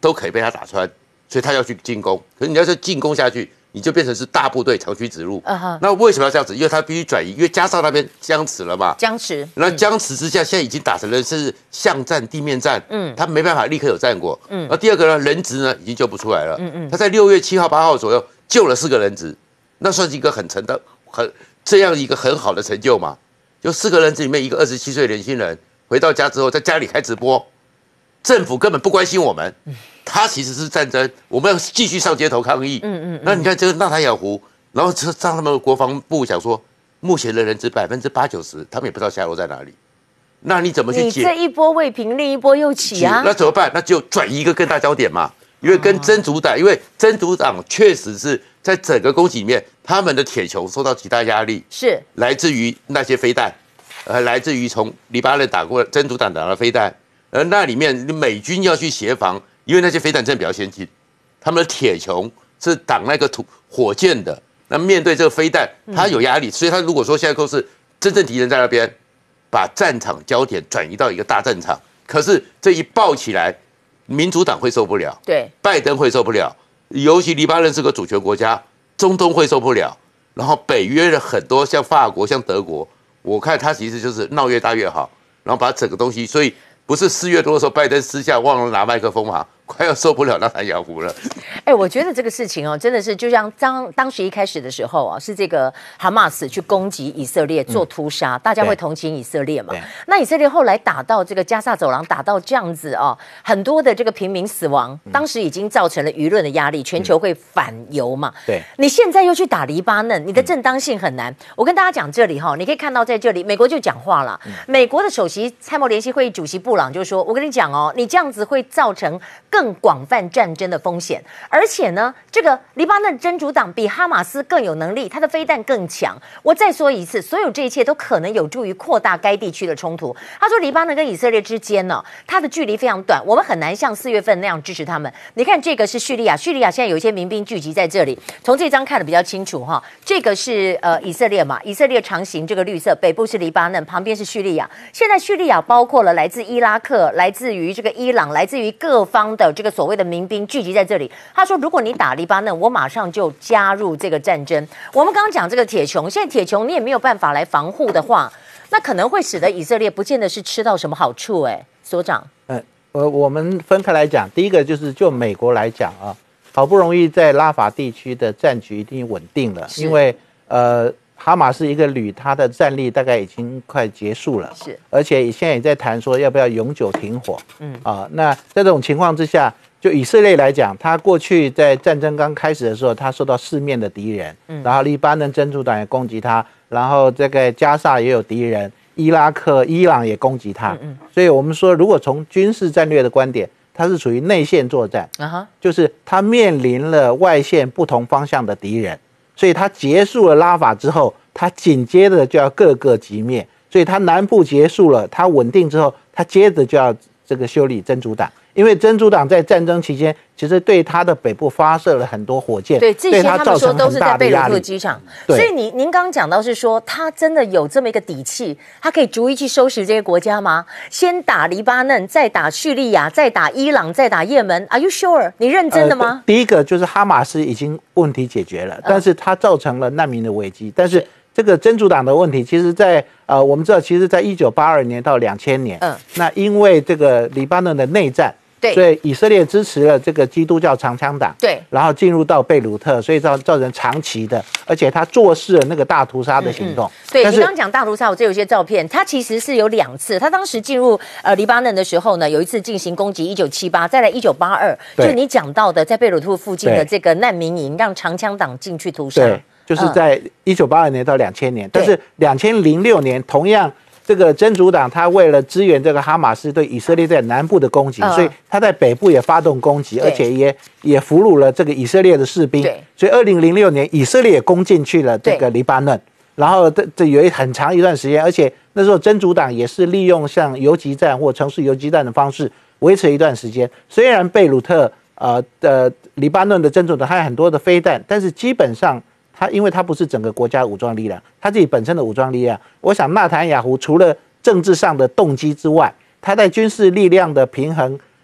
都可以被他打穿，所以他要去进攻。可是你要是进攻下去，你就变成是大部队长驱直入。Uh huh. 那为什么要这样子？因为他必须转移，因为加沙那边僵持了嘛。 僵持。 那僵持之下，现在已经打成了是巷战、地面战。嗯，他没办法立刻有战果。嗯，那第二个呢，人质呢已经救不出来了。嗯嗯，他在六月七号、八号左右救了四个人质，那算是一个很成的、很这样一个很好的成就嘛。就四个人质里面，一个二十七岁的年轻人回到家之后，在家里开直播，政府根本不关心我们。他其实是战争，我们要继续上街头抗议。嗯嗯，那你看这个纳坦雅胡，然后让他们国防部想说，目前的人质百分之八九十，他们也不知道下落在哪里。那你怎么去解？ 你这一波未平，另一波又起啊！ 那怎么办？那就转移一个更大焦点嘛。因为跟真主党，因为真主党确实是在整个攻击里面，他们的铁穹受到极大压力， 是来自于那些飞弹，呃，来自于从黎巴嫩打过真主党打的飞弹，而那里面美军要去协防。因为那些飞弹真的比较先进，他们的铁穹是挡那个土火箭的。那面对这个飞弹，它有压力，所以他如果说现在都是真正敌人在那边，把战场焦点转移到一个大战场，可是这一爆起来，民主党会受不了， 对， 拜登会受不了，尤其黎巴嫩是个主权国家，中东会受不了，然后北约的很多像法国、像德国，我看他其实就是闹越大越好，然后把整个东西，所以。不是四月多的时候，拜登私下忘了拿麦克风嘛，快要受不了纳坦雅胡了。 哎、欸，我觉得这个事情哦，真的是就像当当时一开始的时候啊，是这个哈马斯去攻击以色列做屠杀，嗯、大家会同情以色列嘛。那以色列后来打到这个加萨走廊，打到这样子哦，很多的这个平民死亡，当时已经造成了舆论的压力，全球会反犹嘛。 对， 你现在又去打黎巴嫩，你的正当性很难。我跟大家讲这里哈，你可以看到在这里，美国就讲话了，美国的首席参谋联席会议主席布朗就说：“我跟你讲哦，你这样子会造成更广泛战争的风险，而且呢，这个黎巴嫩真主党比哈马斯更有能力，他的飞弹更强。我再说一次，所有这一切都可能有助于扩大该地区的冲突。”他说，黎巴嫩跟以色列之间呢，它的距离非常短，我们很难像四月份那样支持他们。你看，这个是叙利亚，叙利亚现在有一些民兵聚集在这里，从这张看得比较清楚哈。这个是呃以色列嘛，以色列长形这个绿色，北部是黎巴嫩，旁边是叙利亚。现在叙利亚包括了来自伊拉克、来自于这个伊朗、来自于各方的这个所谓的民兵聚集在这里。他说，如果你打黎巴嫩，我马上就加入这个战争。我们刚刚讲这个铁穹，现在铁穹你也没有办法来防护的话，那可能会使得以色列不见得是吃到什么好处。哎，所长， 嗯，呃，我们分开来讲，第一个就是就美国来讲啊，好不容易在拉法地区的战局已经稳定了，因为呃。哈马斯一个旅，他的战力大概已经快结束了， 是， 而且现在也在谈说要不要永久停火，嗯啊，那在这种情况之下，就以色列来讲，他过去在战争刚开始的时候，他受到四面的敌人，嗯，然后黎巴嫩真主党也攻击他，然后这个加萨也有敌人，伊拉克、伊朗也攻击他，嗯嗯，所以我们说，如果从军事战略的观点，它是属于内线作战，啊哈，就是他面临了外线不同方向的敌人。所以他结束了拉法之后，他紧接着就要各个击灭。所以他南部结束了，他稳定之后，他接着就要这个修理真主党，因为真主党在战争期间其实对他的北部发射了很多火箭， 对，这些他们说都是在贝鲁特机场。所以你您刚刚讲到是说，他真的有这么一个底气，他可以逐一去收拾这些国家吗？先打黎巴嫩，再打叙利亚，再打伊朗，再打也门。Are you sure？ 你认真的吗？ 呃、第一个就是哈马斯已经问题解决了，但是它造成了难民的危机，但是。这个真主党的问题，其实在呃，我们知道，其实在一九八二年到两千年，嗯，那因为这个黎巴嫩的内战，对，所以以色列支持了这个基督教长枪党， 对， 然后进入到贝鲁特，所以造造成长期的，而且他坐视了那个大屠杀的行动。嗯嗯、 对，你刚刚讲大屠杀，我这有些照片，他其实是有两次，他当时进入呃黎巴嫩的时候呢，有一次进行攻击，一九七八，再来一九八二，就你讲到的在贝鲁特附近的这个难民营，让长枪党进去屠杀。 就是在一九八二年到两千年，但是两千零六年同样，这个真主党他为了支援这个哈马斯对以色列在南部的攻击，所以他在北部也发动攻击，而且也也俘虏了这个以色列的士兵。所以二零零六年以色列也攻进去了这个黎巴嫩，然后这这有很长一段时间，而且那时候真主党也是利用像游击战或城市游击战的方式维持了一段时间。虽然贝鲁特呃的黎巴嫩的真主党还有很多的飞弹，但是基本上。他因为他不是整个国家武装力量，他自己本身的武装力量，我想纳坦雅胡除了政治上的动机之外，他在军事力量的平衡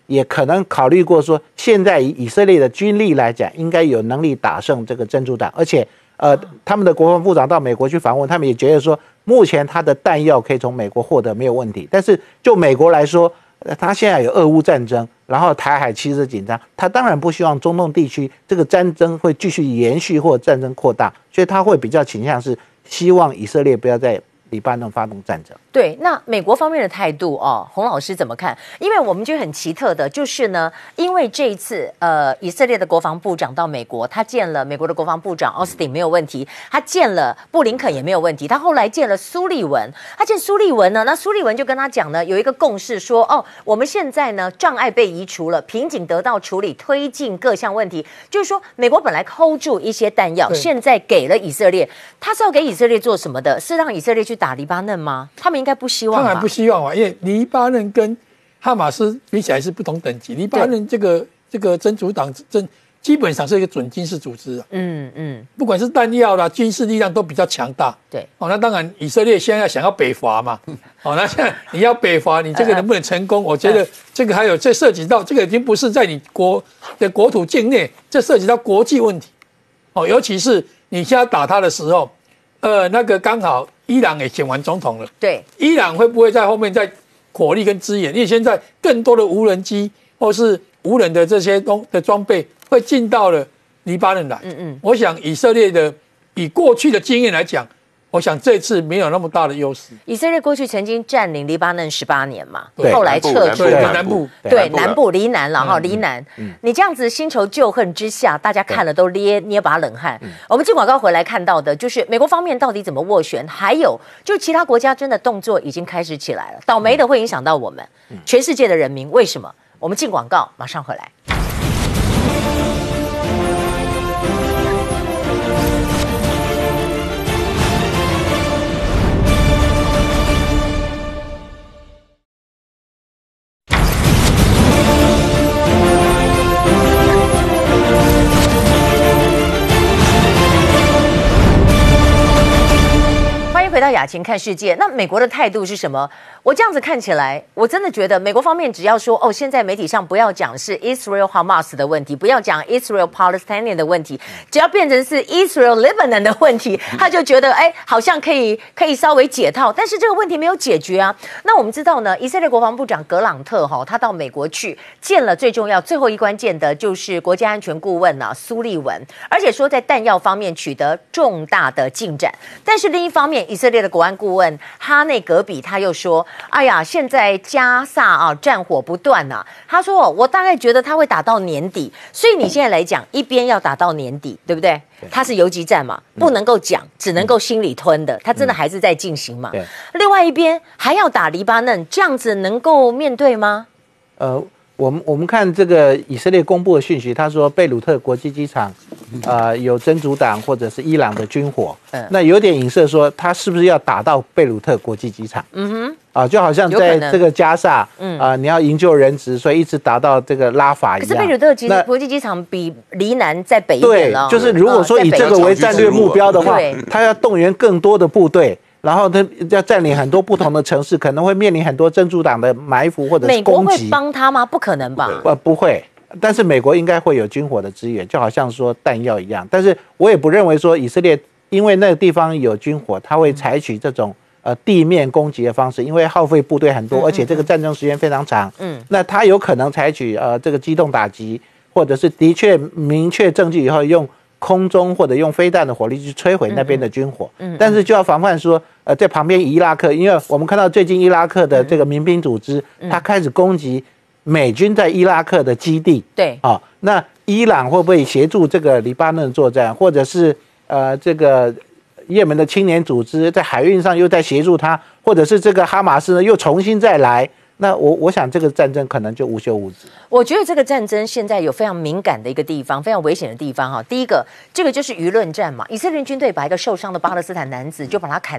也可能考虑过说，现在以以色列的军力来讲，应该有能力打胜这个真主党，而且呃，他们的国防部长到美国去访问，他们也觉得说，目前他的弹药可以从美国获得没有问题，但是就美国来说，他现在有俄乌战争，然后台海趋势紧张，他当然不希望中东地区这个战争会继续延续或战争扩大，所以他会比较倾向是希望以色列不要在黎巴嫩发动战争。 对，那美国方面的态度哦，洪老师怎么看？因为我们觉得很奇特的，就是呢，因为这一次呃，以色列的国防部长到美国，他见了美国的国防部长奥斯汀没有问题，他见了布林肯也没有问题，他后来见了苏利文，他见苏利文呢，那苏利文就跟他讲呢，有一个共识说，哦，我们现在呢障碍被移除了，瓶颈得到处理，推进各项问题，就是说美国本来 hold 住一些弹药，现在给了以色列，他是要给以色列做什么的？是让以色列去打黎巴嫩吗？他们应该不希望吧？ 当然不希望啊，因为黎巴嫩跟哈马斯比起来是不同等级。黎巴嫩这个这个真主党真基本上是一个准军事组织啊，嗯嗯，不管是弹药啦、军事力量都比较强大。 对， 哦，那当然以色列现在想要北伐嘛，哦，那现在你要北伐，你这个能不能成功？我觉得这个还有这涉及到这个已经不是在你国的国土境内，这涉及到国际问题。哦，尤其是你现在打他的时候，呃，那个刚好伊朗也选完总统了， 对， 伊朗会不会在后面再火力跟支援？因为现在更多的无人机或是无人的这些东的装备会进到了黎巴嫩来。嗯嗯，我想以色列的以过去的经验来讲，我想这次没有那么大的优势。 以色列过去曾经占领黎巴嫩十八年嘛， 对， 后来撤出对南部， 对南部黎南了哈，黎南。你这样子新仇旧恨之下，大家看了都捏捏把冷汗。我们进广告回来看到的就是美国方面到底怎么斡旋，还有就其他国家真的动作已经开始起来了，倒霉的会影响到我们全世界的人民。为什么？我们进广告，马上回来。回到雅琴看世界，那美国的态度是什么？我这样子看起来，我真的觉得美国方面只要说哦，现在媒体上不要讲是 Israel Hamas 的问题，不要讲 Israel Palestinian 的问题，只要变成是 Israel Lebanon 的问题，他就觉得哎，好像可以可以稍微解套，但是这个问题没有解决啊。那我们知道呢，以色列国防部长格朗特哈，他到美国去见了最重要、最后一关键的就是国家安全顾问啊苏利文，而且说在弹药方面取得重大的进展，但是另一方面，以色列以色列的国安顾问哈内格比他又说：“哎呀，现在加萨啊战火不断啊。”他说：“我大概觉得他会打到年底，所以你现在来讲，一边要打到年底，对不对？他是游击战嘛，不能够讲，只能够心里吞的。他真的还是在进行嘛。另外一边还要打黎巴嫩，这样子能够面对吗？” 呃。我们我们看这个以色列公布的讯息，他说贝鲁特国际机场，呃，有真主党或者是伊朗的军火，嗯、那有点影射说他是不是要打到贝鲁特国际机场？嗯哼，啊，就好像在这个加萨，嗯啊、呃，你要营救人质，所以一直打到这个拉法一样。 可是贝鲁特其实国际机场比黎南再北一点了。 对，就是如果说以这个为战略目标的话，他要动员更多的部队。然后他要占领很多不同的城市，可能会面临很多真主党的埋伏或者是攻击。 美国会帮他吗？不可能吧？ 呃，不会。但是美国应该会有军火的支援，就好像说弹药一样。但是我也不认为说以色列因为那个地方有军火，他会采取这种呃地面攻击的方式，因为耗费部队很多，而且这个战争时间非常长。嗯，那他有可能采取呃这个机动打击，或者是的确明确证据以后用。空中或者用飞弹的火力去摧毁那边的军火，嗯嗯、但是就要防范说，呃，在旁边伊拉克，因为我们看到最近伊拉克的这个民兵组织，嗯、他开始攻击美军在伊拉克的基地， 对， 啊、哦，那伊朗会不会协助这个黎巴嫩作战，或者是呃这个也门的青年组织在海运上又在协助他，或者是这个哈马斯呢又重新再来？那我我想这个战争可能就无休无止。 我觉得这个战争现在有非常敏感的一个地方，非常危险的地方哈。第一个，这个就是舆论战嘛。以色列军队把一个受伤的巴勒斯坦男子就把他砍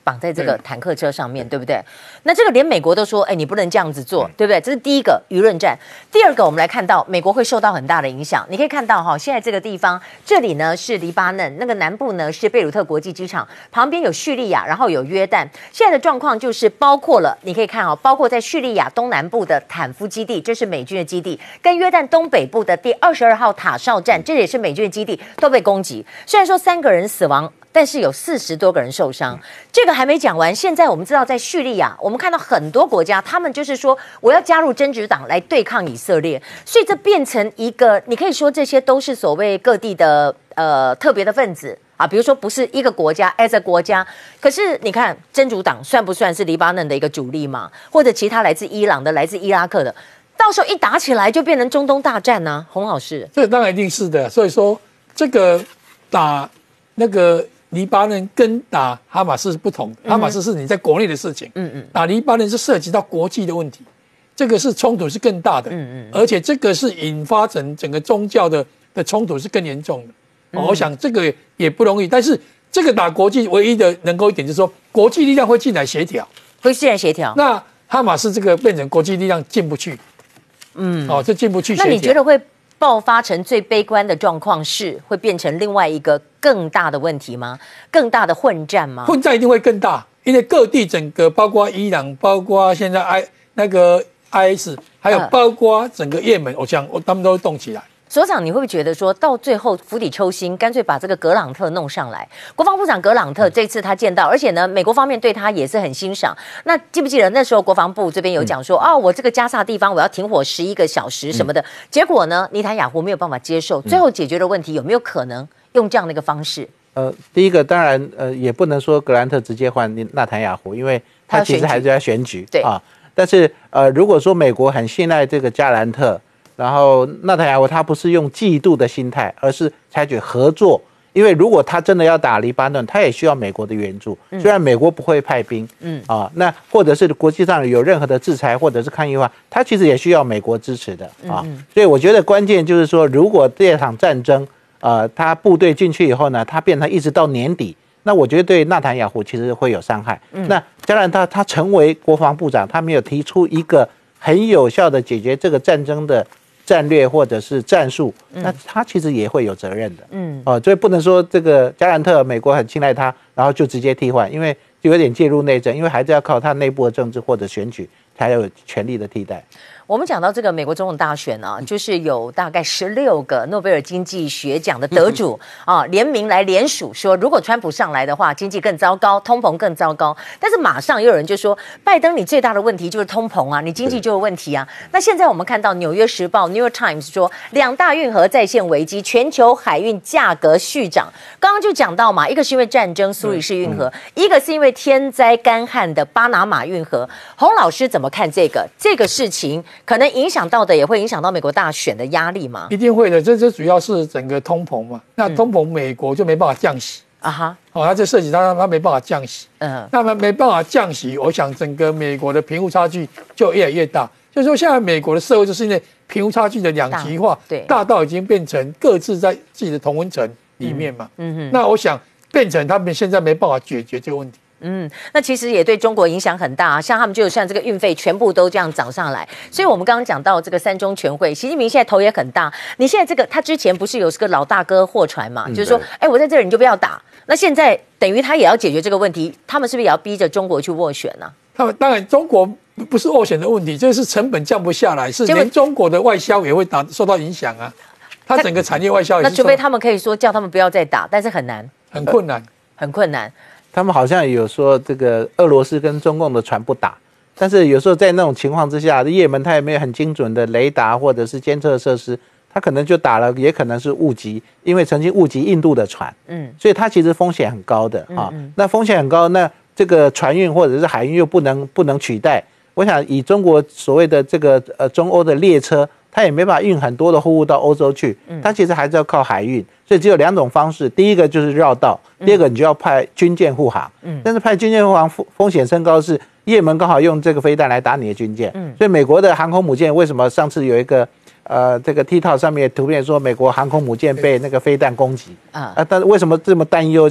绑在这个坦克车上面，对不对？那这个连美国都说，哎，你不能这样子做，对不对？这是第一个舆论战。第二个，我们来看到美国会受到很大的影响。你可以看到哈，现在这个地方，这里呢是黎巴嫩，那个南部呢是贝鲁特国际机场，旁边有叙利亚，然后有约旦。现在的状况就是包括了，你可以看哦，包括在叙利亚东南部的坦夫基地，这是美军的基地，跟约旦东北部的第二十二号塔哨站，这也是美军的基地，都被攻击。虽然说三个人死亡，但是有四十多个人受伤。这个还没讲完，现在我们知道在叙利亚，我们看到很多国家，他们就是说我要加入真主党来对抗以色列，所以这变成一个，你可以说这些都是所谓各地的呃特别的分子啊，比如说不是一个国家 as a 国家，可是你看真主党算不算是黎巴嫩的一个主力嘛？或者其他来自伊朗的、来自伊拉克的，到时候一打起来就变成中东大战呢、啊？洪老师， 这当然一定是的。所以说这个打那个。黎巴嫩跟打哈马斯是不同的，哈马斯是你在国内的事情，嗯嗯，打黎巴嫩是涉及到国际的问题，这个是冲突是更大的，嗯嗯，而且这个是引发成整个宗教的的冲突是更严重的，嗯、我想这个也不容易，但是这个打国际唯一的能够一点就是说，国际力量会进来协调， 会进来协调， 那哈马斯这个变成国际力量进不去，嗯，哦，这进不去协调， 那你觉得会爆发成最悲观的状况是会变成另外一个更大的问题吗？更大的混战吗？ 混战一定会更大，因为各地整个包括伊朗，包括现在 I 那个 I S， 还有包括整个也门，我想他们都会动起来。 所长，你会不会觉得说到最后釜底抽薪，干脆把这个格朗特弄上来？国防部长格朗特这次他见到，而且呢，美国方面对他也是很欣赏。那记不记得那时候国防部这边有讲说，嗯、哦，我这个加沙地方我要停火十一个小时什么的，嗯、结果呢，尼坦雅胡没有办法接受，最后解决的问题有没有可能用这样的一个方式？ 呃，第一个当然呃也不能说格兰特直接换纳坦雅胡，因为他其实还是在选举， 对啊。但是呃，如果说美国很信赖这个加兰特。然后纳坦雅胡他不是用嫉妒的心态，而是采取合作。因为如果他真的要打黎巴嫩，他也需要美国的援助。虽然美国不会派兵，嗯啊，那或者是国际上有任何的制裁或者是抗议的话，他其实也需要美国支持的啊。所以我觉得关键就是说，如果这场战争，呃，他部队进去以后呢，他变成一直到年底，那我觉得对纳坦雅胡其实会有伤害。那当然他他成为国防部长，他没有提出一个很有效的解决这个战争的战略或者是战术，那他其实也会有责任的，嗯，哦，所以不能说这个加兰特美国很青睐他，然后就直接替换，因为就有点介入内政，因为还是要靠他内部的政治或者选举才有权力的替代。 我们讲到这个美国总统大选啊，就是有大概十六个诺贝尔经济学奖的得主啊联名来联署说，如果川普上来的话，经济更糟糕，通膨更糟糕。但是马上又有人就说，拜登你最大的问题就是通膨啊，你经济就有问题啊。那现在我们看到《纽约时报》New York Times 说，两大运河再现危机，全球海运价格续涨。刚刚就讲到嘛，一个是因为战争苏伊士运河，一个是因为天灾干旱的巴拿马运河。洪老师怎么看这个这个事情？可能影响到的也会影响到美国大选的压力吗？ 一定会的，这这主要是整个通膨嘛。那通膨美国就没办法降息、嗯、啊哈，哦，它这涉及到它没办法降息，嗯，那么没办法降息，我想整个美国的贫富差距就越来越大。所以说现在美国的社会就是因为贫富差距的两极化，对，大到已经变成各自在自己的同温层里面嘛。嗯, 嗯哼，那我想变成他们现在没办法解决这个问题。 嗯，那其实也对中国影响很大啊，像他们就像这个运费全部都这样涨上来，所以我们刚刚讲到这个三中全会，习近平现在头也很大。你现在这个他之前不是有这个老大哥货船嘛，嗯、就是说，哎，我在这里你就不要打。那现在等于他也要解决这个问题，他们是不是也要逼着中国去斡旋呢、啊？ 他们当然中国不是斡旋的问题，这是成本降不下来，是连中国的外销也会打受到影响啊。他整个产业外销也是。 那除非他们可以说叫他们不要再打，但是很难， 很困难， 很困难。 他们好像有说这个俄罗斯跟中共的船不打，但是有时候在那种情况之下，也门它也没有很精准的雷达或者是监测设施，它可能就打了，也可能是误击，因为曾经误击印度的船，嗯，所以它其实风险很高的啊。嗯嗯那风险很高，那这个船运或者是海运又不能不能取代。我想以中国所谓的这个呃中欧的列车，它也没办法运很多的货物到欧洲去，它其实还是要靠海运，所以只有两种方式，第一个就是绕道，第二个你就要派军舰护航。嗯，但是派军舰护航风风险升高，是也门刚好用这个飞弹来打你的军舰。嗯，所以美国的航空母舰为什么上次有一个呃这个 T 套上面图片说美国航空母舰被那个飞弹攻击啊？啊，但是为什么这么担忧？就是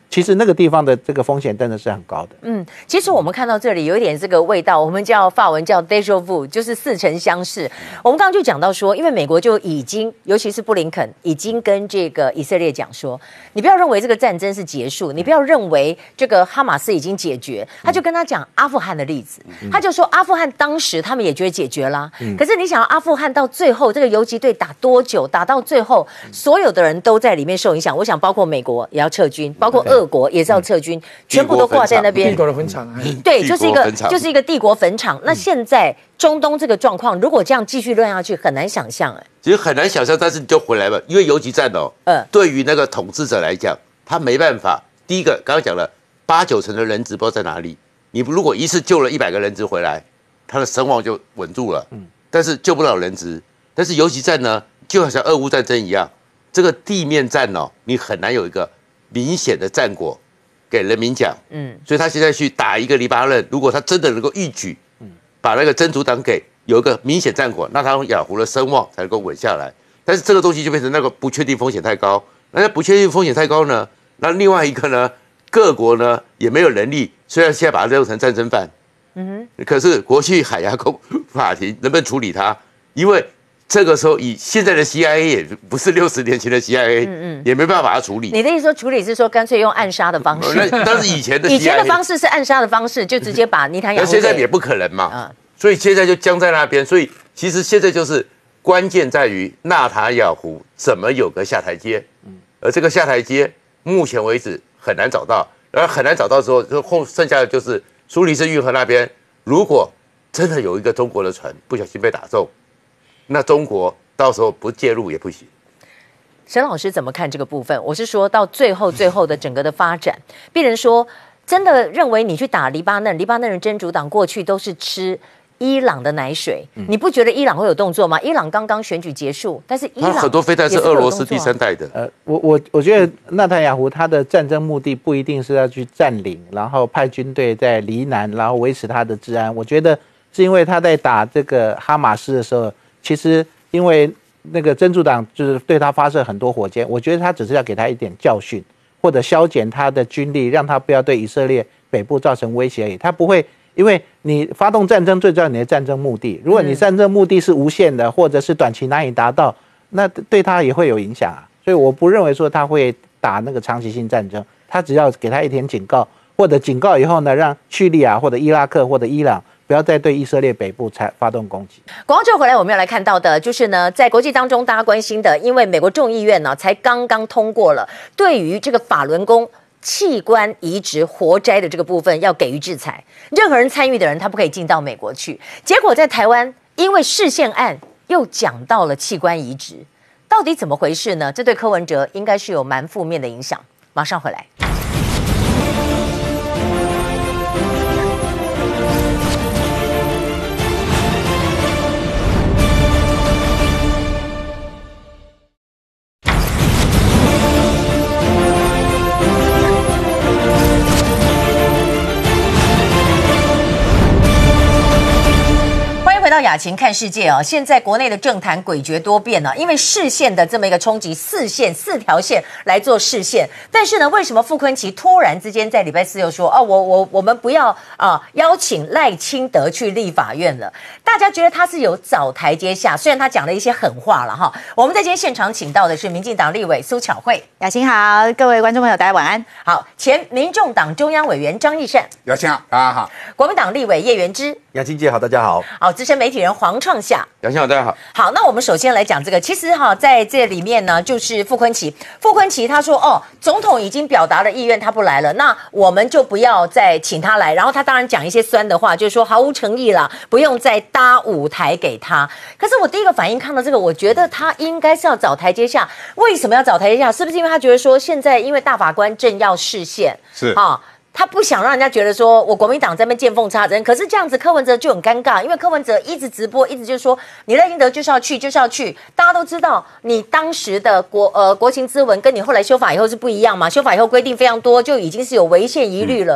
其实那个地方的这个风险真的是很高的。 嗯，其实我们看到这里有一点这个味道，我们叫法文叫 déjà vu， 就是似曾相识。我们刚刚就讲到说，因为美国就已经，尤其是布林肯已经跟这个以色列讲说，你不要认为这个战争是结束，你不要认为这个哈马斯已经解决，他就跟他讲阿富汗的例子，他就说阿富汗当时他们也觉得解决啦，可是你想要阿富汗到最后这个游击队打多久，打到最后所有的人都在里面受影响，我想包括美国也要撤军，包括俄国也是要撤军，全部都挂在那边。 帝国的坟场， 对，就是一个就是一个帝国坟场。那现在中东这个状况，如果这样继续乱下去，很难想象哎。 其实很难想象，但是你就回来吧，因为游击战哦，嗯，对于那个统治者来讲，他没办法。第一个，刚刚讲了，八九成的人质不知道在哪里。你如果一次救了一百个人质回来，他的声望就稳住了。嗯，但是救不了人质。但是游击战呢，就好像俄乌战争一样，这个地面战哦，你很难有一个明显的战果给人民讲。嗯，所以他现在去打一个黎巴嫩，如果他真的能够一举，嗯，把那个真主党给有一个明显战果，那他雅胡的声望才能够稳下来。但是这个东西就变成那个不确定风险太高，那不确定风险太高呢，那另外一个呢，各国呢也没有能力，虽然现在把它认成战争犯，嗯哼，可是国际海牙公法庭能不能处理它？因为这个时候以现在的 C I A 也不是六十年前的 C I A， 嗯嗯，也没办法把它处理。 你的意思说处理是说干脆用暗杀的方式？ 那但是以前的 C I A, 以前的方式是暗杀的方式，就直接把尼坦雅胡。 那现在也不可能嘛，嗯，所以现在就僵在那边。所以其实现在就是关键在于纳塔雅胡怎么有个下台阶，嗯，而这个下台阶目前为止很难找到，然后很难找到之后，就后剩下的就是苏黎世运河那边，如果真的有一个中国的船不小心被打中。那中国到时候不介入也不行。 沈老师怎么看这个部分？我是说到最后最后的整个的发展，病人说真的认为你去打黎巴嫩，黎巴嫩人真主党过去都是吃伊朗的奶水，嗯、你不觉得伊朗会有动作吗？伊朗刚刚选举结束，但是伊朗很多飞弹是俄罗斯第三代的。 呃，我我我觉得纳坦雅胡他的战争目的不一定是要去占领，然后派军队在黎南，然后维持他的治安。我觉得是因为他在打这个哈马斯的时候。其实，因为那个真主党就是对他发射很多火箭，我觉得他只是要给他一点教训，或者削减他的军力，让他不要对以色列北部造成威胁而已。他不会，因为你发动战争，最重要你的战争目的。如果你战争目的是无限的，或者是短期难以达到，那对他也会有影响啊。所以我不认为说他会打那个长期性战争，他只要给他一点警告，或者警告以后呢，让叙利亚或者伊拉克或者伊朗。不要再对以色列北部才发动攻击。 广告之后回来，我们要来看到的就是呢，在国际当中大家关心的，因为美国众议院呢才刚刚通过了对于这个法轮功器官移植活摘的这个部分要给予制裁，任何人参与的人他不可以进到美国去。结果在台湾，因为释宪案又讲到了器官移植，到底怎么回事呢？这对柯文哲应该是有蛮负面的影响。马上回来。回到雅琴看世界啊，现在国内的政坛诡谲多变呢、啊，因为市县的这么一个冲击，四县四条线来做市县，但是呢，为什么傅昆萁突然之间在礼拜四又说，哦，我我我们不要啊邀请赖清德去立法院了？大家觉得他是有找台阶下，虽然他讲了一些狠话了哈。我们在今天现场请到的是民进党立委苏巧慧， 雅琴好，各位观众朋友大家晚安。 好，前民众党中央委员张义善， 雅琴好，大家好。 国民党立委叶元之， 雅琴姐好，大家好。 好，资深媒体人黄创夏， 雅琴好，大家好。 好，那我们首先来讲这个，其实哈，在这里面呢，就是傅昆萁，傅昆萁他说，哦，总统已经表达了意愿，他不来了，那我们就不要再请他来。然后他当然讲一些酸的话，就是说毫无诚意啦，不用再搭舞台给他。可是我第一个反应看到这个，我觉得他应该是要找台阶下。为什么要找台阶下？是不是因为他觉得说，现在因为大法官正要释宪， 是啊？他不想让人家觉得说我国民党在那边见缝插针，可是这样子柯文哲就很尴尬，因为柯文哲一直直播，一直就说你赖清德就是要去，就是要去。大家都知道，你当时的国呃国情咨文跟你后来修法以后是不一样嘛，修法以后规定非常多，就已经是有违宪疑虑了。嗯、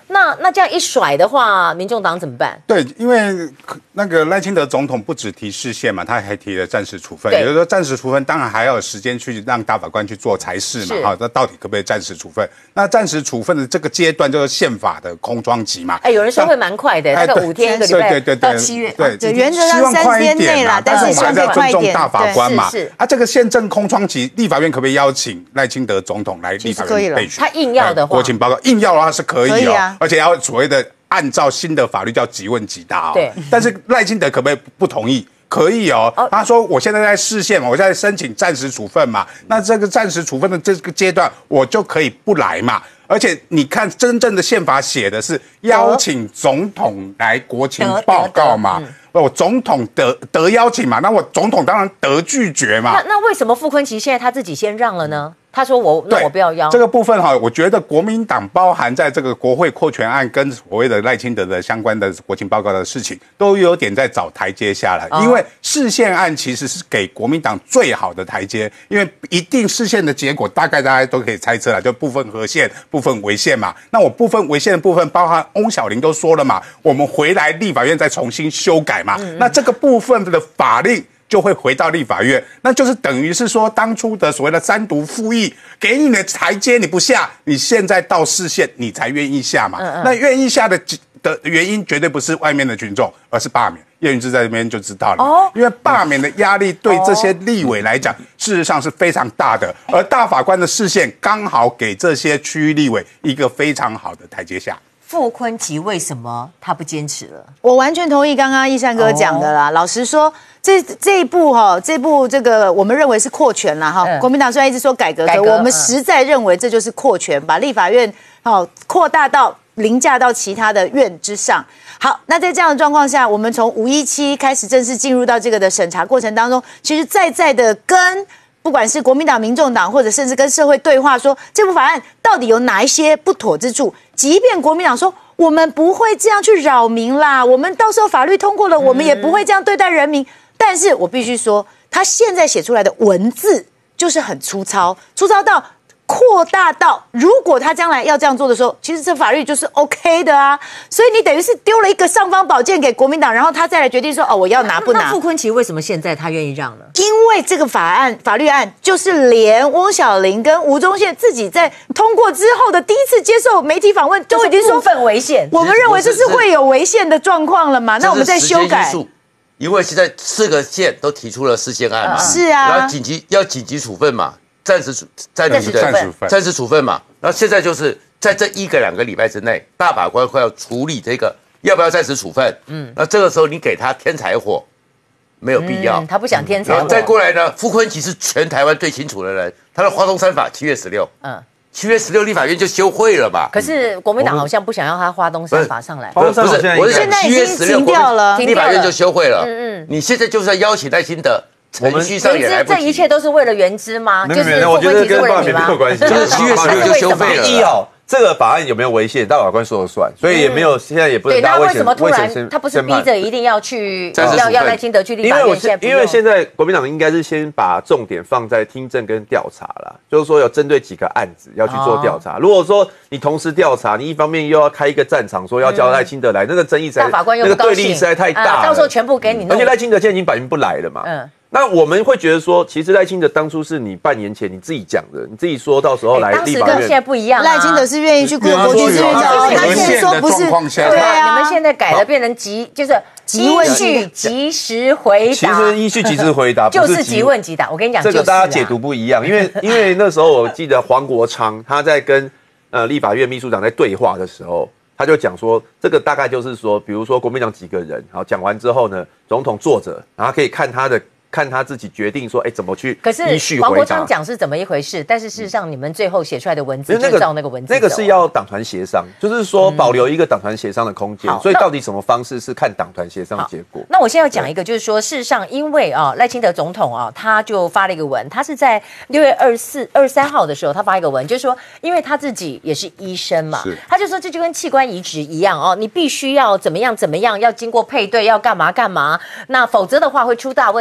那那这样一甩的话，民众党怎么办？ 对，因为那个赖清德总统不只提释宪嘛，他还提了暂时处分，也就是说暂时处分当然还要有时间去让大法官去做裁示嘛，哈，那到底可不可以暂时处分？那暂时处分的这个阶段就是宪法的空窗期嘛。 哎，有人说会蛮快的，那个五天一个礼拜， 对对对， 到七月， 对，原则上三天内啦，但是我们还是要尊重大法官嘛。 是啊，这个宪政空窗期，立法院可不可以邀请赖清德总统来立法院备询？ 他硬要的话， 国情报告硬要的话是可以哦，而且要所谓的。按照新的法律叫即问即答哦， 对。 但是赖清德可不可以不同意？可以哦。哦他说我现在在释宪嘛，我现在申请暂时处分嘛，那这个暂时处分的这个阶段，我就可以不来嘛。而且你看，真正的宪法写的是邀请总统来国情报告嘛。我总统得得邀请嘛，那我总统当然得拒绝嘛。 那那为什么傅昆萁现在他自己先让了呢？他说我那我不要邀这个部分哈，我觉得国民党包含在这个国会扩权案跟所谓的赖清德的相关的国情报告的事情，都有点在找台阶下来。哦、因为释宪案其实是给国民党最好的台阶，因为一定释宪的结果大概大家都可以猜测了，就部分合宪、部分违宪嘛。那我部分违宪的部分，包含翁小玲都说了嘛，我们回来立法院再重新修改嘛。嗯、那这个部分的法令。就会回到立法院，那就是等于是说，当初的所谓的三读复议，给你的台阶你不下，你现在到释宪你才愿意下嘛？嗯嗯那愿意下的的原因绝对不是外面的群众，而是罢免。叶云志在这边就知道了，哦、因为罢免的压力对这些立委来讲，哦、事实上是非常大的，而大法官的释宪刚好给这些区域立委一个非常好的台阶下。 傅昆萁为什么他不坚持了？ 我完全同意刚刚奕善哥讲的啦。哦、老实说，这这一步哈，这步这个我们认为是扩权啦哈。嗯、国民党虽然一直说改革，改革可我们实在认为这就是扩权，把立法院哦扩大到凌驾到其他的院之上。好，那在这样的状况下，我们从五一七开始正式进入到这个的审查过程当中，其实在在的跟。不管是国民党、民众党，或者甚至跟社会对话说，这部法案到底有哪一些不妥之处？即便国民党说我们不会这样去扰民啦，我们到时候法律通过了，我们也不会这样对待人民。但是我必须说，他现在写出来的文字就是很粗糙，粗糙到扩大到，如果他将来要这样做的时候，其实这法律就是 OK 的啊。所以你等于是丢了一个尚方宝剑给国民党，然后他再来决定说，哦，我要拿不拿。 那傅昆萁为什么现在他愿意让呢？ 因为这个法案法律案就是连翁小玲跟吴宗宪自己在通过之后的第一次接受媒体访问，都已经说部分违宪。 我们认为这是会有违宪的状况了嘛？那我们再修改。 因为现在四个县都提出了释宪案嘛， 是啊， 然后紧急要紧急处分嘛。暂时处暂时处分， 暂时处分嘛。然后现在就是在这一个两个礼拜之内，大法官会要处理这个要不要暂时处分。嗯，那这个时候你给他添柴火，没有必要。 嗯、他不想添柴火。 然后再过来呢，傅昆萁是全台湾最清楚的人，他的花东三法七月十六，嗯，七月十六立法院就休会了嘛。 可是国民党好像不想要他花东三法上来。 不是，不是，我是讲七月十六停掉了， 立法院就休会了。嗯嗯，你现在就是要邀请赖清德。程序上也来不及， 这一切都是为了原资吗？ 没有，没有，我觉得跟罢免没有关系， 就是七月十六就休费了。 一哦，这个法案有没有违宪，大法官说了算，所以也没有现在也不能大家为什么突然他不是逼着一定要去要要赖清德去立法院？ 因为我现因为现在国民党应该是先把重点放在听证跟调查啦，就是说有针对几个案子要去做调查。如果说你同时调查，你一方面又要开一个战场，说要叫赖清德来，那个争议实在那个对立实在太大了， 到时候全部给你。 而且赖清德现在已经摆明不来了嘛。嗯。那我们会觉得说，其实赖清德当初是你半年前你自己讲的，你自己说到时候来立法院，当时跟现在不一样。 赖清德是愿意去过国际制造，他现在说不是， 对啊，你们现在改了变成即就是即问句即时回答。 其实依序即时回答就是即问即答。我跟你讲， 这个大家解读不一样，因为因为那时候我记得黄国昌他在跟呃立法院秘书长在对话的时候。他就讲说，这个大概就是说，比如说国民党几个人，好讲完之后呢，总统坐着，然后可以看他的。看他自己决定说，哎，怎么去依序回答。 可是黄国昌讲是怎么一回事，但是事实上你们最后写出来的文字就照那个文字走。 那个是要党团协商，就是说保留一个党团协商的空间。所以到底什么方式是看党团协商的结果。 那我现在要讲一个，就是说事实上，因为啊赖清德总统啊，他就发了一个文，他是在六月二十四、二十三号的时候，他发一个文，就是说，因为他自己也是医生嘛，他就说这就跟器官移植一样哦，你必须要怎么样怎么样，要经过配对，要干嘛干嘛，那否则的话会出大问题。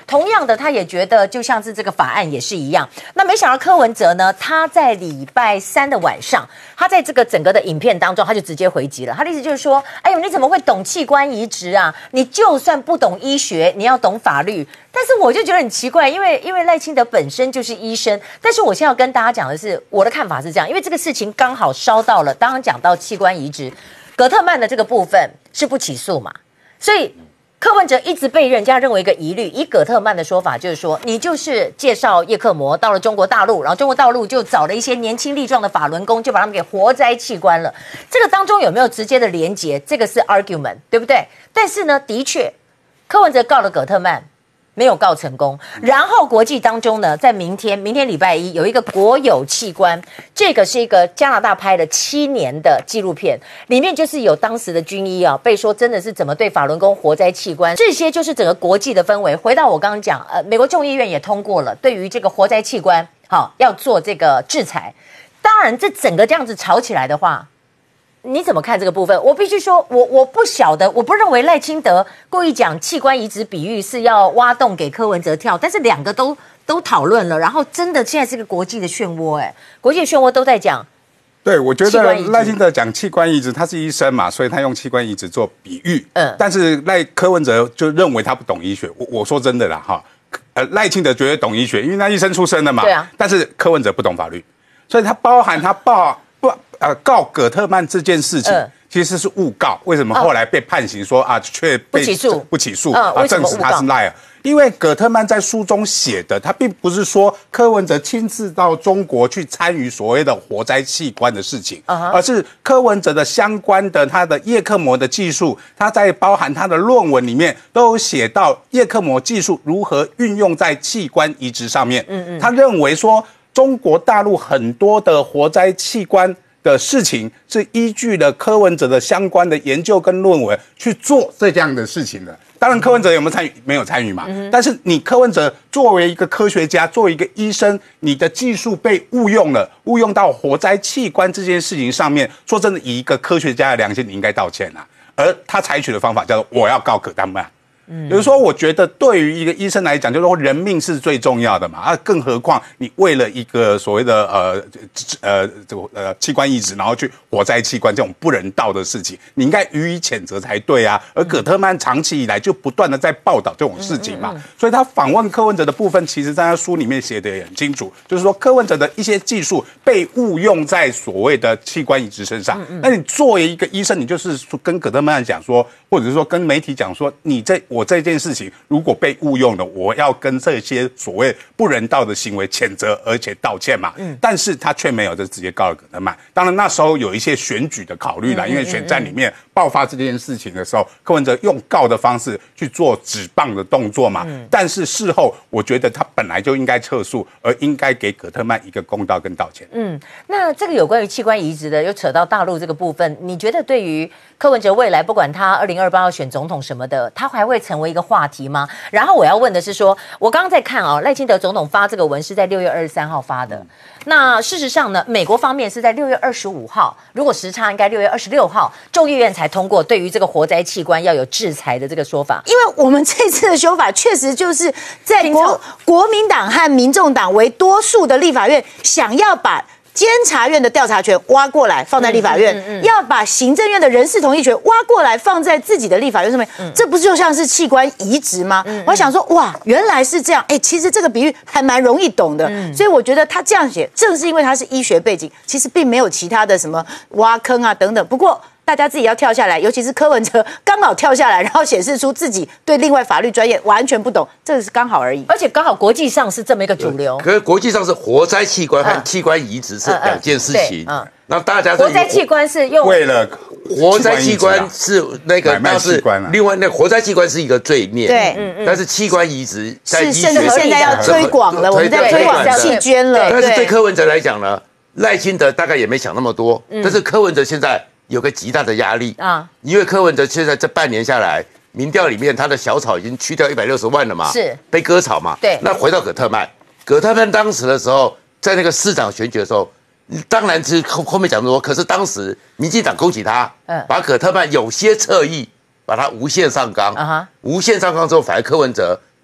同样的，他也觉得就像是这个法案也是一样。那没想到柯文哲呢，他在礼拜三的晚上，他在这个整个的影片当中，他就直接回击了。他的意思就是说，哎呦，你怎么会懂器官移植啊？你就算不懂医学，你要懂法律。但是我就觉得很奇怪，因为因为赖清德本身就是医生，但是我现在要跟大家讲的是，我的看法是这样，因为这个事情刚好烧到了，刚刚讲到器官移植，葛特曼的这个部分是不起诉嘛，所以柯文哲一直被人家认为一个疑虑。以葛特曼的说法，就是说你就是介绍叶克膜到了中国大陆，然后中国大陆就找了一些年轻力壮的法轮功，就把他们给活摘器官了。这个当中有没有直接的连结？这个是 argument， 对不对？但是呢，的确，柯文哲告了葛特曼。没有告成功，然后国际当中呢，在明天，明天礼拜一有一个国有器官，这个是一个加拿大拍了七年的纪录片，里面就是有当时的军医啊，被说真的是怎么对法轮功活摘器官，这些就是整个国际的氛围。回到我刚刚讲，呃，美国众议院也通过了对于这个活摘器官，好要做这个制裁。当然，这整个这样子吵起来的话。你怎么看这个部分？我必须说，我我不晓得，我不认为赖清德故意讲器官移植比喻是要挖洞给柯文哲跳，但是两个都都讨论了，然后真的现在是个国际的漩涡，哎，国际的漩涡都在讲。 对，我觉得赖清德讲器官移植，他是医生嘛，所以他用器官移植做比喻。嗯，但是赖柯文哲就认为他不懂医学。我我说真的啦，哈，呃，赖清德绝对懂医学，因为他医生出身的嘛。对啊。但是柯文哲不懂法律，所以他包含他报。不，呃，告葛特曼这件事情其实是诬告，为什么后来被判刑说啊，却被不起诉，不起诉啊，证实他是 liar。因为葛特曼在书中写的，他并不是说柯文哲亲自到中国去参与所谓的活摘器官的事情，而是柯文哲的相关的他的叶克膜的技术，他在包含他的论文里面都有写到叶克膜技术如何运用在器官移植上面。嗯嗯，他认为说。中国大陆很多的活摘器官的事情是依据了柯文哲的相关的研究跟论文去做这样的事情的。当然，柯文哲有没有参与？没有参与嘛。嗯、但是你柯文哲作为一个科学家，作为一个医生，你的技术被误用了，误用到活摘器官这件事情上面。说真的，以一个科学家的良心，你应该道歉啊。而他采取的方法叫做我要告葛特曼。嗯，比如说，我觉得对于一个医生来讲，就是说人命是最重要的嘛，啊，更何况你为了一个所谓的呃呃这个呃器官移植，然后去活摘器官这种不人道的事情，你应该予以谴责才对啊。而葛特曼长期以来就不断的在报道这种事情嘛，嗯嗯嗯所以他访问柯文哲的部分，其实在他书里面写的也很清楚，就是说柯文哲的一些技术被误用在所谓的器官移植身上。嗯嗯那你作为一个医生，你就是跟葛特曼讲说，或者是说跟媒体讲说，你这我这件事情如果被误用了，我要跟这些所谓不人道的行为谴责，而且道歉嘛。嗯，但是他却没有，就直接告了葛特曼。当然那时候有一些选举的考虑啦，嗯嗯嗯嗯因为选战里面爆发这件事情的时候，柯文哲用告的方式去做指棒的动作嘛。嗯，但是事后我觉得他本来就应该撤诉，而应该给葛特曼一个公道跟道歉。 嗯，那这个有关于器官移植的，又扯到大陆这个部分，你觉得对于柯文哲未来，不管他二零二八要选总统什么的，他还会成为一个话题吗？然后我要问的是说，我刚刚在看啊，赖清德总统发这个文是在六月二十三号发的。那事实上呢，美国方面是在六月二十五号，如果时差应该六月二十六号，众议院才通过对于这个活摘器官要有制裁的这个说法。 因为我们这次的修法确实就是在国国民党和民众党为多数的立法院想要把监察院的调查权挖过来放在立法院，嗯嗯嗯、要把行政院的人事同意权挖过来放在自己的立法院上面，嗯、这不就像是器官移植吗？嗯嗯、我想说，哇，原来是这样，哎，其实这个比喻还蛮容易懂的，嗯、所以我觉得他这样写，正是因为他是医学背景，其实并没有其他的什么挖坑啊等等。不过大家自己要跳下来，尤其是柯文哲刚好跳下来，然后显示出自己对另外法律专业完全不懂，这是刚好而已。 而且刚好国际上是这么一个主流。 可是国际上是活摘器官和器官移植是两件事情。嗯，嗯那大家活摘器官是用为了活摘器官是那个那是另外那活摘器官是一个罪孽，对，嗯嗯，但是器官移植在医学是甚至现在要推广了，我们在推广器捐了。 但是对柯文哲来讲呢，赖清德大概也没想那么多，但是柯文哲现在有个极大的压力啊，因为柯文哲现在这半年下来，民调里面他的小草已经去掉一百六十万了嘛，是被割草嘛，对。那回到葛特曼，葛特曼当时的时候，在那个市长选举的时候，当然是后后面讲说，可是当时民进党攻击他，嗯，把葛特曼有些侧翼把他无限上纲，啊哈，无限上纲之后，反而柯文哲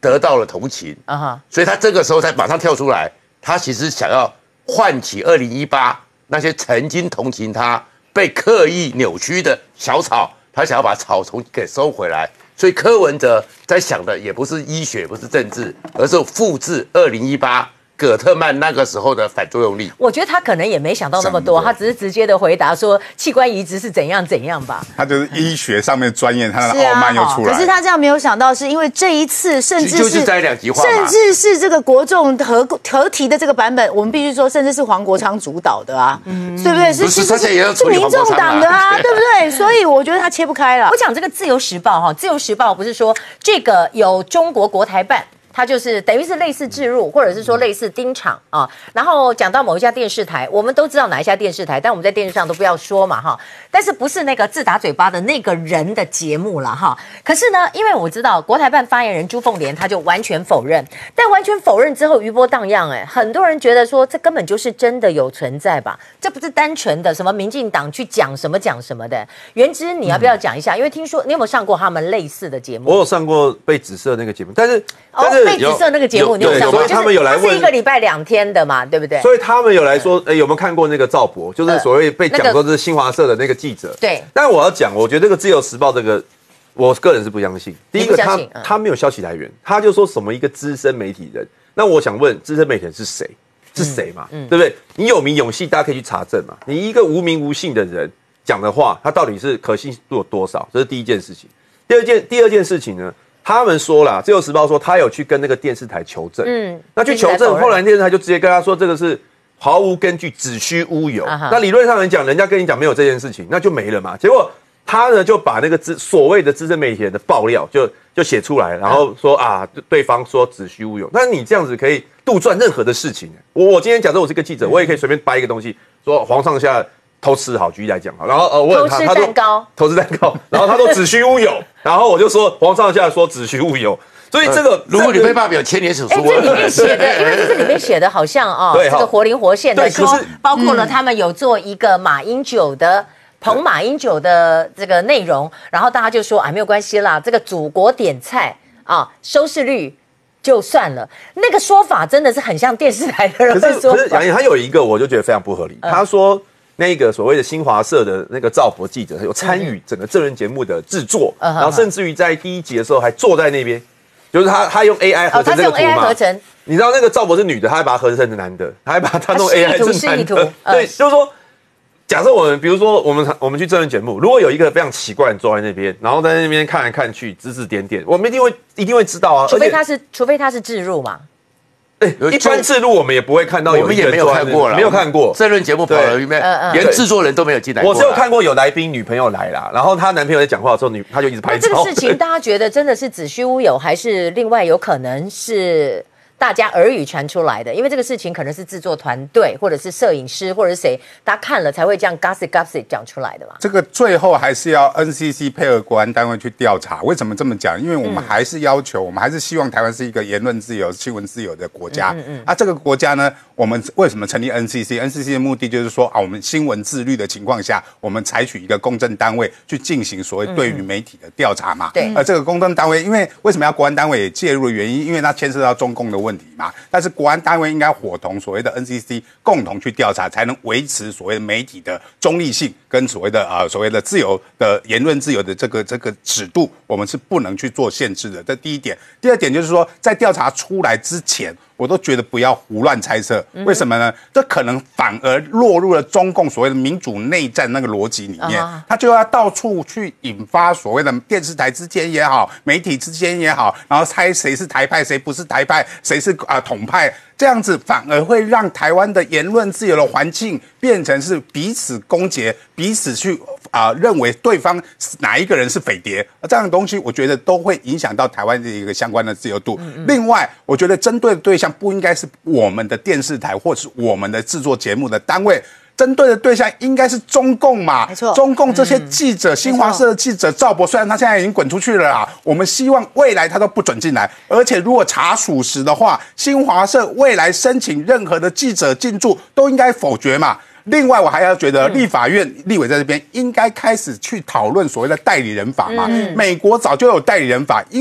得到了同情啊哈，所以他这个时候才马上跳出来，他其实想要唤起二零一八那些曾经同情他、被刻意扭曲的小草，他想要把草丛给收回来。所以柯文哲在想的也不是医学，不是政治，而是复制二零一八。葛特曼那个时候的反作用力， 我觉得他可能也没想到那么多，他只是直接的回答说器官移植是怎样怎样吧。 他就是医学上面专业，他的傲慢又出来。 可是他这样没有想到，是因为这一次甚至是在两极化， 甚至是这个国众合合提的这个版本，我们必须说，甚至是黄国昌主导的啊，嗯、对不对？是其实是是民众党的啊，对不对？所以我觉得他切不开了。 我讲这个《自由时报》哈，《自由时报》不是说这个有中国国台办。它就是等于是类似置入，或者是说类似盯场啊。然后讲到某一家电视台，我们都知道哪一家电视台，但我们在电视上都不要说嘛哈。但是不是那个自打嘴巴的那个人的节目了哈。可是呢，因为我知道国台办发言人朱凤莲他就完全否认，但完全否认之后余波荡漾，哎，很多人觉得说这根本就是真的有存在吧，这不是单纯的什么民进党去讲什么讲什么的。元之你要不要讲一下？嗯、因为听说你有没有上过他们类似的节目？ 我有上过被指涉那个节目，但是哦。被指涉那个节目你有上过， 所以他们有来问， 是一个礼拜两天的嘛，对不对？ 所以他们有来说，哎，有没有看过那个赵博？就是所谓被讲说是新华社的那个记者。 对。 但我要讲，我觉得这个《自由时报》这个，我个人是不相信。第一个，他他没有消息来源，他就说什么一个资深媒体人。那我想问，资深媒体人是谁？是谁嘛？对不对？你有名有姓，大家可以去查证嘛。你一个无名无姓的人讲的话，他到底是可信度有多少？这是第一件事情。第二件，第二件事情呢？他们说啦，《自由时报》说他有去跟那个电视台求证，嗯，那去求证，后来电视台就直接跟他说这个是毫无根据，子虚乌有。Uh-huh. 那理论上来讲，人家跟你讲没有这件事情，那就没了嘛。结果他呢就把那个资所谓的资深媒体人的爆料就就写出来，然后说啊，对方说子虚乌有。那你这样子可以杜撰任何的事情。我我今天假设我是个记者，我也可以随便掰一个东西，说皇上下偷吃好，举例来讲好，然后呃问他，他说偷吃蛋糕，偷吃蛋糕，然后他说子虚乌有，然后我就说皇上下说子虚乌有，所以这个、呃、 如果你被发表千年史书， 哎，这里面写的，因为这里面写的好像啊、哦，这个活灵活现的说，包括了他们有做一个马英九的。捧马英九的这个内容，然后大家就说啊，没有关系啦，这个祖国点菜啊，收视率就算了。那个说法真的是很像电视台的人的说法。 可是杨颖他有一个，我就觉得非常不合理。嗯、他说那个所谓的新华社的那个赵博记者有参与整个政论节目的制作，嗯、然后甚至于在第一集的时候还坐在那边，就是他他用 A I 合成这个图嘛。哦、他是用 A I 合成。你知道那个赵博是女的，他还把它合成成男的，他还把他弄 A I 是男的。 嗯、 对，就是说。假设我们，比如说我们我们去政论节目，如果有一个非常奇怪的人坐在那边，然后在那边看来看去，指指点点，我们一定会一定会知道啊。 除非他是，除非他是置入嘛。 哎，一般置入我们也不会看到有一个人， 我们也没有看过了， 没有看过政论节目跑了里面，连制作人都没有进来过。 我只有看过有来宾女朋友来啦，然后她男朋友在讲话的时候，女她就一直拍照。 这个事情大家觉得真的是子虚乌有，还是另外有可能是？大家耳语传出来的，因为这个事情可能是制作团队，或者是摄影师，或者是谁，大家看了才会这样 gossip gossip 讲出来的嘛。 这个最后还是要 N C C 配合国安单位去调查。为什么这么讲？因为我们还是要求，嗯、我们还是希望台湾是一个言论自由、新闻自由的国家。嗯嗯嗯啊，这个国家呢，我们为什么成立 N C C？N C C 的目的就是说啊，我们新闻自律的情况下，我们采取一个公正单位去进行所谓对于媒体的调查嘛。 对。 而这个公正单位，因为为什么要国安单位也介入的原因，因为它牵涉到中共的问题嘛。但是国安单位应该伙同所谓的 N C C 共同去调查，才能维持所谓的媒体的中立性跟所谓的呃所谓的自由的言论自由的这个这个尺度，我们是不能去做限制的。这第一点。第二点就是说，在调查出来之前，我都觉得不要胡乱猜测。为什么呢？这可能反而落入了中共所谓的民主内战那个逻辑里面，他就要到处去引发所谓的电视台之间也好，媒体之间也好，然后猜谁是台派，谁不是台派，谁是啊、呃、统派。这样子反而会让台湾的言论自由的环境变成是彼此攻讦，彼此去啊、呃、认为对方哪一个人是匪谍，这样的东西我觉得都会影响到台湾的一个相关的自由度。嗯嗯另外，我觉得针对的对象不应该是我们的电视台或是我们的制作节目的单位。针对的对象应该是中共嘛？ 没错， 中共这些记者，嗯、新华社的记者赵博，虽然他现在已经滚出去了啦，我们希望未来他都不准进来。而且如果查属实的话，新华社未来申请任何的记者进驻都应该否决嘛。另外，我还要觉得立法院立委在这边应该开始去讨论所谓的代理人法嘛。嗯、美国早就有代理人法，因为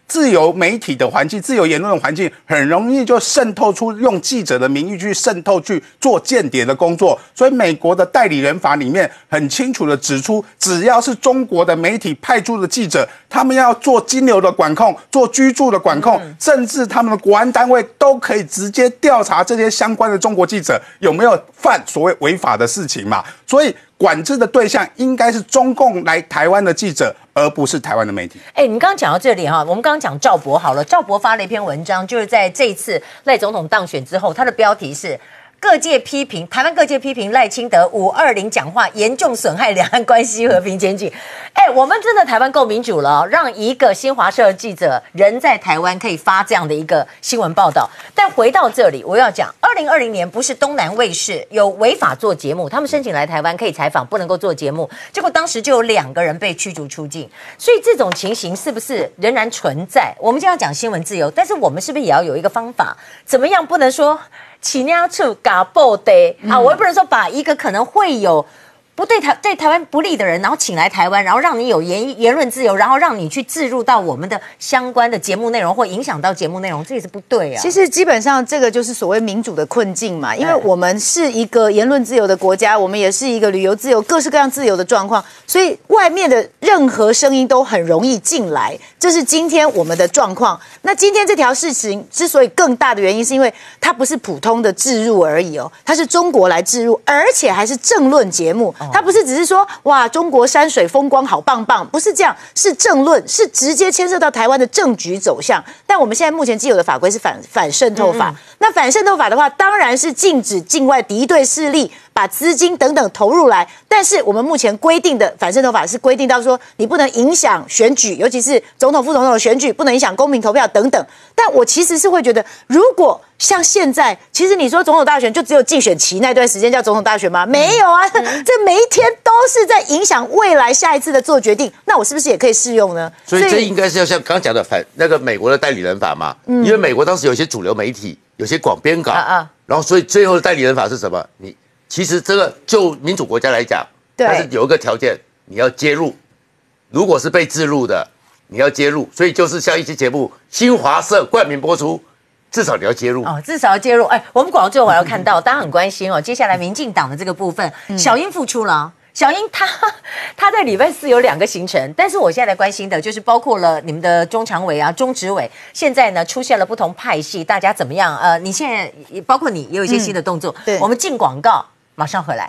自由媒体的环境、自由言论的环境，很容易就渗透出用记者的名义去渗透去做间谍的工作。所以美国的代理人法里面很清楚的指出，只要是中国的媒体派驻的记者，他们要做金流的管控、做居住的管控，嗯、甚至他们的国安单位都可以直接调查这些相关的中国记者有没有犯所谓违法的事情嘛。所以管制的对象应该是中共来台湾的记者，而不是台湾的媒体。 哎，你刚刚讲到这里哈，我们刚刚讲赵博好了，赵博发了一篇文章，就是在这一次赖总统当选之后，他的标题是各界批评台湾各界批评赖清德五二零讲话严重损害两岸关系和平前景。哎，我们真的台湾够民主了，让一个新华社记者人在台湾可以发这样的一个新闻报道。但回到这里，我要讲，二零二零年不是东南卫视有违法做节目，他们申请来台湾可以采访，不能够做节目，结果当时就有两个人被驱逐出境。所以这种情形是不是仍然存在？我们今天要讲新闻自由，但是我们是不是也要有一个方法，怎么样不能说起娘处嘎爆的啊？我也不能说把一个可能会有不对台对台湾不利的人，然后请来台湾，然后让你有言言论自由，然后让你去置入到我们的相关的节目内容，或影响到节目内容，这也是不对啊。 其实基本上这个就是所谓民主的困境嘛，因为我们是一个言论自由的国家，我们也是一个旅游自由、各式各样自由的状况，所以外面的任何声音都很容易进来，这是今天我们的状况。那今天这条事情之所以更大的原因，是因为它不是普通的置入而已哦，它是中国来置入，而且还是政论节目。它不是只是说哇中国山水风光好棒棒，不是这样，是政论，是直接牵涉到台湾的政局走向。但我们现在目前既有的法规是反反渗透法，嗯嗯那反渗透法的话，当然是禁止境外敌对势力把资金等等投入来。但是我们目前规定的反渗透法是规定到说，你不能影响选举，尤其是总统、副总统的选举，不能影响公民投票等等。但我其实是会觉得，如果像现在，其实你说总统大选就只有竞选期那段时间叫总统大选吗？没有啊，嗯、这每一天都是在影响未来下一次的做决定。那我是不是也可以适用呢？ 所以这应该是要像刚刚讲的反那个美国的代理人法嘛，嗯、因为美国当时有一些主流媒体有些广编稿，啊啊然后所以最后的代理人法是什么？你其实这个就民主国家来讲，它是有一个条件，你要揭露，如果是被置入的，你要揭露，所以就是像一期节目新华社冠名播出。至少你要介入哦，至少要介入。哎，我们广告最后我要看到，大家很关心哦。接下来民进党的这个部分，嗯、小英复出了。小英她她在礼拜四有两个行程，但是我现在来关心的就是包括了你们的中常委啊、中执委，现在呢出现了不同派系，大家怎么样？呃，你现在包括你也有一些新的动作。嗯、对，我们进广告，马上回来。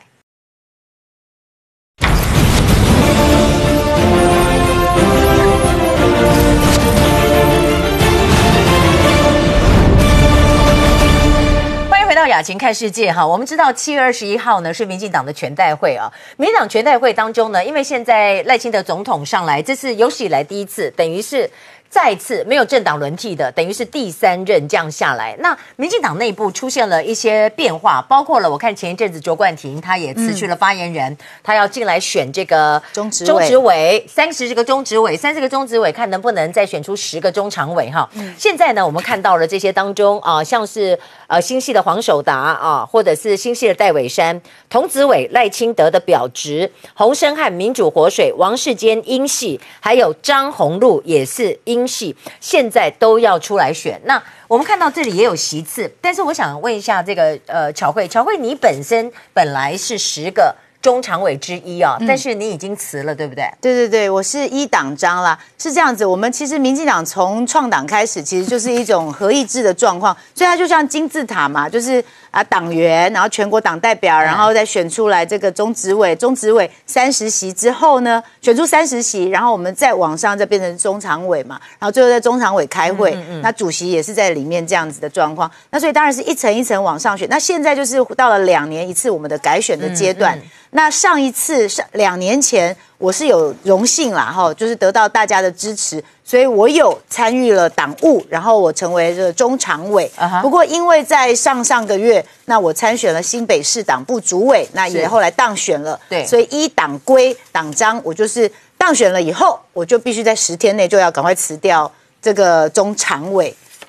回到雅琴看世界哈，我们知道七月二十一号呢是民进党的全代会啊。民进党全代会当中呢，因为现在赖清德总统上来，这是有史以来第一次，等于是再次没有政党轮替的，等于是第三任这样下来。那民进党内部出现了一些变化，包括了我看前一阵子卓冠廷他也辞去了发言人，嗯、他要进来选这个中执委， 中执委三十个中执委，三十个中执委，看能不能再选出十个中常委哈。嗯、现在呢，我们看到了这些当中啊，像是呃新系的黄守达啊，或者是新系的戴伟山、童子伟、赖清德的表侄、洪申翰民主活水、王世坚英系，还有张宏禄也是英。系现在都要出来选，那我们看到这里也有席次，但是我想问一下这个呃巧慧，巧慧你本身本来是十个中常委之一啊、哦，但是你已经辞了，对不对？ 对对对，我是一党章啦，是这样子。我们其实民进党从创党开始，其实就是一种合议制的状况，所以它就像金字塔嘛，就是啊党员，然后全国党代表，然后再选出来这个中执委，中执委三十席之后呢，选出三十席，然后我们再往上再变成中常委嘛，然后最后在中常委开会，嗯嗯嗯那主席也是在里面这样子的状况。那所以当然是一层一层往上选。那现在就是到了两年一次我们的改选的阶段。嗯嗯那上一次上两年前，我是有荣幸啦，哈，就是得到大家的支持，所以我有参与了党务，然后我成为了中常委。Uh-huh. 不过因为在上上个月，那我参选了新北市党部主委，那也后来当选了。对，所以依党规党章，我就是当选了以后，我就必须在十天内就要赶快辞掉这个中常委。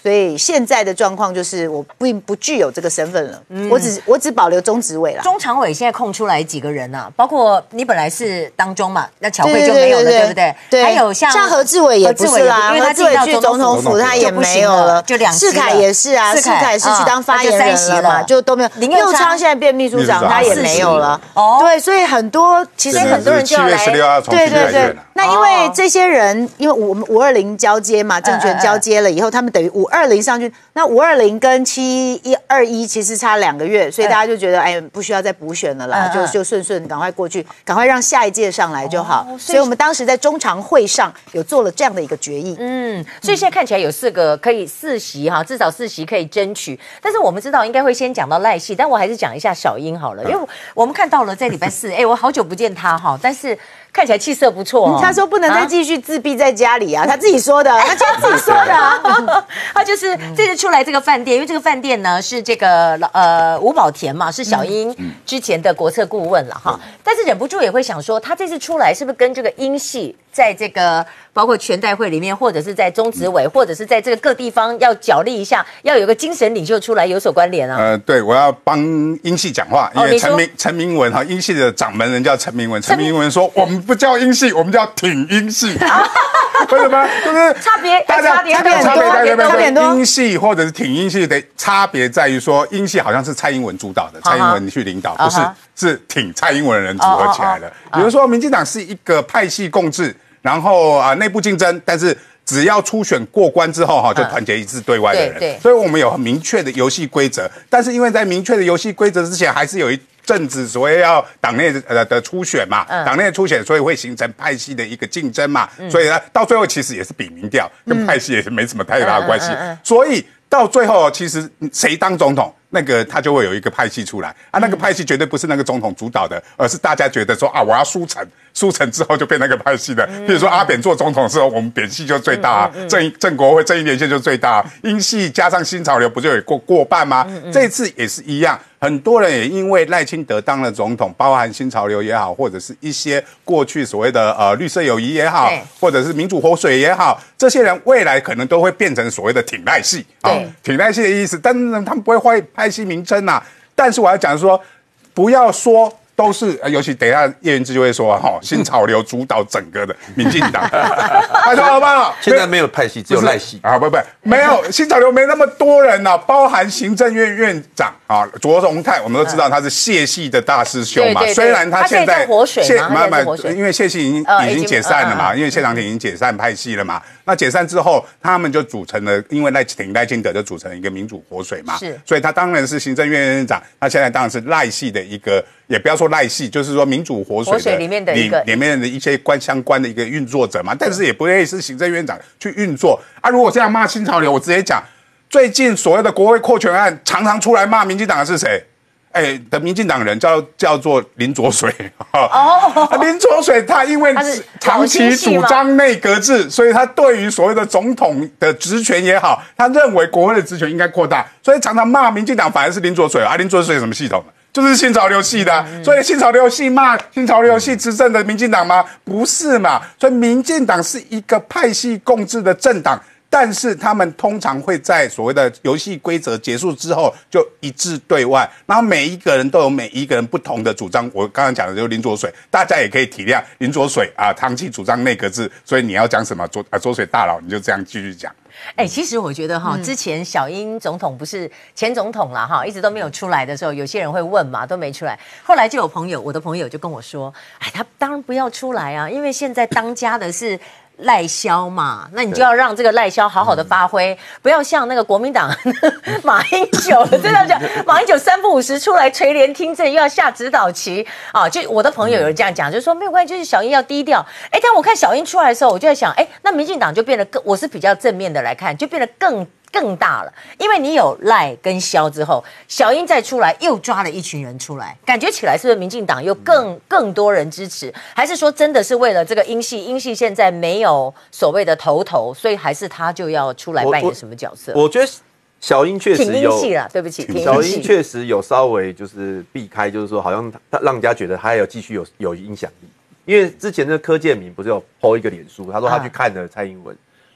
所以现在的状况就是我并不具有这个身份了，嗯、我只我只保留中执委啦。 中常委现在空出来几个人啊？包括你本来是当中嘛，那巧慧就没有了， 对, 对, 对, 对, 对不对？ 对， 还有像像何志伟也不是啦， 因为他志伟去总统府他也没有了， 就两世凯也是啊，世凯是去当发言人了嘛，就都没有。林佑昌现在变秘书长，他也没有了。哦，对，所以很多其实很多人就要来，对对对。那因为这些人，因为我们五二零交接嘛，政权交接了以后，他们等于五二零上去，那五二零跟七一二一其实差两个月，所以大家就觉得哎，不需要再补选了啦，就就顺顺赶快过去，赶快让下一届上来就好。所以我们当时在中常会上有做了这样的一个决议。嗯， 所以现在看起来有四个可以四席哈，至少四席可以争取。但是我们知道应该会先讲到赖系，但我还是讲一下小英好了，因为我们看到了在礼拜四，哎，我好久不见他哈，但是看起来气色不错哦。 他说不能再继续自闭在家里啊，他自己说的，他自己说的啊。 他就是这次出来这个饭店，因为这个饭店呢是这个呃吴宝田嘛，是小英之前的国策顾问了哈。但是忍不住也会想说，他这次出来是不是跟这个英系在这个包括全代会里面，或者是在中执委，或者是在这个各地方要角力一下，要有个精神领袖出来有所关联啊？ 呃，对，我要帮英系讲话，因为陈明陈明文哈，英系的掌门人叫陈明文，陈明文说我们不叫英系，我们叫挺英系。为什么？就是差别， 大家差别差别差别差别多。 英系或者是挺英系的差别在于说，英系好像是蔡英文主导的，蔡英文去领导，不是是挺蔡英文的人组合起来的。比如说，民进党是一个派系共治，然后啊内部竞争，但是只要初选过关之后哈，就团结一致对外的人。所以我们有很明确的游戏规则，但是因为在明确的游戏规则之前，还是有一政治所谓要党内呃的初选嘛，党内的初选，所以会形成派系的一个竞争嘛，所以呢，到最后其实也是比民调，跟派系也是没什么太大的关系，所以到最后其实谁当总统，那个他就会有一个派系出来啊，那个派系绝对不是那个总统主导的，而是大家觉得说啊，我要输成，输成之后就变那个派系的。比如说阿扁做总统的时候，我们扁系就最大啊，正正国会正义连线就最大啊，英系加上新潮流不就有过过半吗？这次也是一样。很多人也因为赖清德当了总统，包含新潮流也好，或者是一些过去所谓的呃绿色友谊也好，或者是民主活水也好，这些人未来可能都会变成所谓的挺赖系啊，挺赖系的意思，但是他们不会换派系名称啊。但是我要讲说，不要说都是，尤其等一下叶元之就会说哈，新潮流主导整个的民进党，他说好不好？ 现在没有派系，只有赖系啊，不不，没有新潮流没那么多人呐、啊，包含行政院院长啊卓荣泰，我们都知道他是谢系的大师兄嘛， 对对对虽然他现在谢慢慢因为谢系已经、呃、已经解散了嘛，因为谢长廷已经解散派系了嘛，那解散之后他们就组成了，因为赖挺赖清德就组成了一个民主活水嘛，是，所以他当然是行政院院长，他现在当然是赖系的一个。也不要说赖系，就是说民主活水的里面的一个里面的一些关相关的一个运作者嘛，但是也不会是行政院长去运作啊。如果这样骂新潮流，我直接讲，最近所谓的国会扩权案，常常出来骂民进党的是谁？哎，的民进党人叫叫做林濁水哦，林濁水他因为长期主张内阁制，所以他对于所谓的总统的职权也好，他认为国会的职权应该扩大，所以常常骂民进党，反而是林浊水啊。林浊水有什么系统？就是新潮流系的、啊，所以新潮流系骂新潮流系执政的民进党吗？不是嘛？所以民进党是一个派系共治的政党，但是他们通常会在所谓的游戏规则结束之后就一致对外，然后每一个人都有每一个人不同的主张。我刚刚讲的就是林浊水，大家也可以体谅林浊水啊，长期主张内阁制，所以你要讲什么浊啊浊水大佬，你就这样继续讲。 哎、欸，其实我觉得哈，之前小英总统不是前总统啦哈，一直都没有出来的时候，有些人会问嘛，都没出来。后来就有朋友，我的朋友就跟我说，哎，他当然不要出来啊，因为现在当家的是赖萧嘛，那你就要让这个赖萧好好的发挥，不要像那个国民党马英九这样讲，马英九三不五时出来垂帘听政，又要下指导棋啊。就我的朋友有人这样讲，就说没有关系，就是小英要低调。哎，但我看小英出来的时候，我就在想，哎，那民进党就变得更，我是比较正面的来看，就变得更。更大了，因为你有赖跟萧之后，小英再出来又抓了一群人出来，感觉起来是不是民进党又更更多人支持？还是说真的是为了这个英系？英系现在没有所谓的头头，所以还是他就要出来扮演什么角色？ 我, 我觉得小英确实有挺英系啦，对不起， 小英确实有稍微就是避开，就是说好像他让人家觉得他还有继续有有影响力，因为之前的柯建铭不是有 po 一个脸书，他说他去看了蔡英文。啊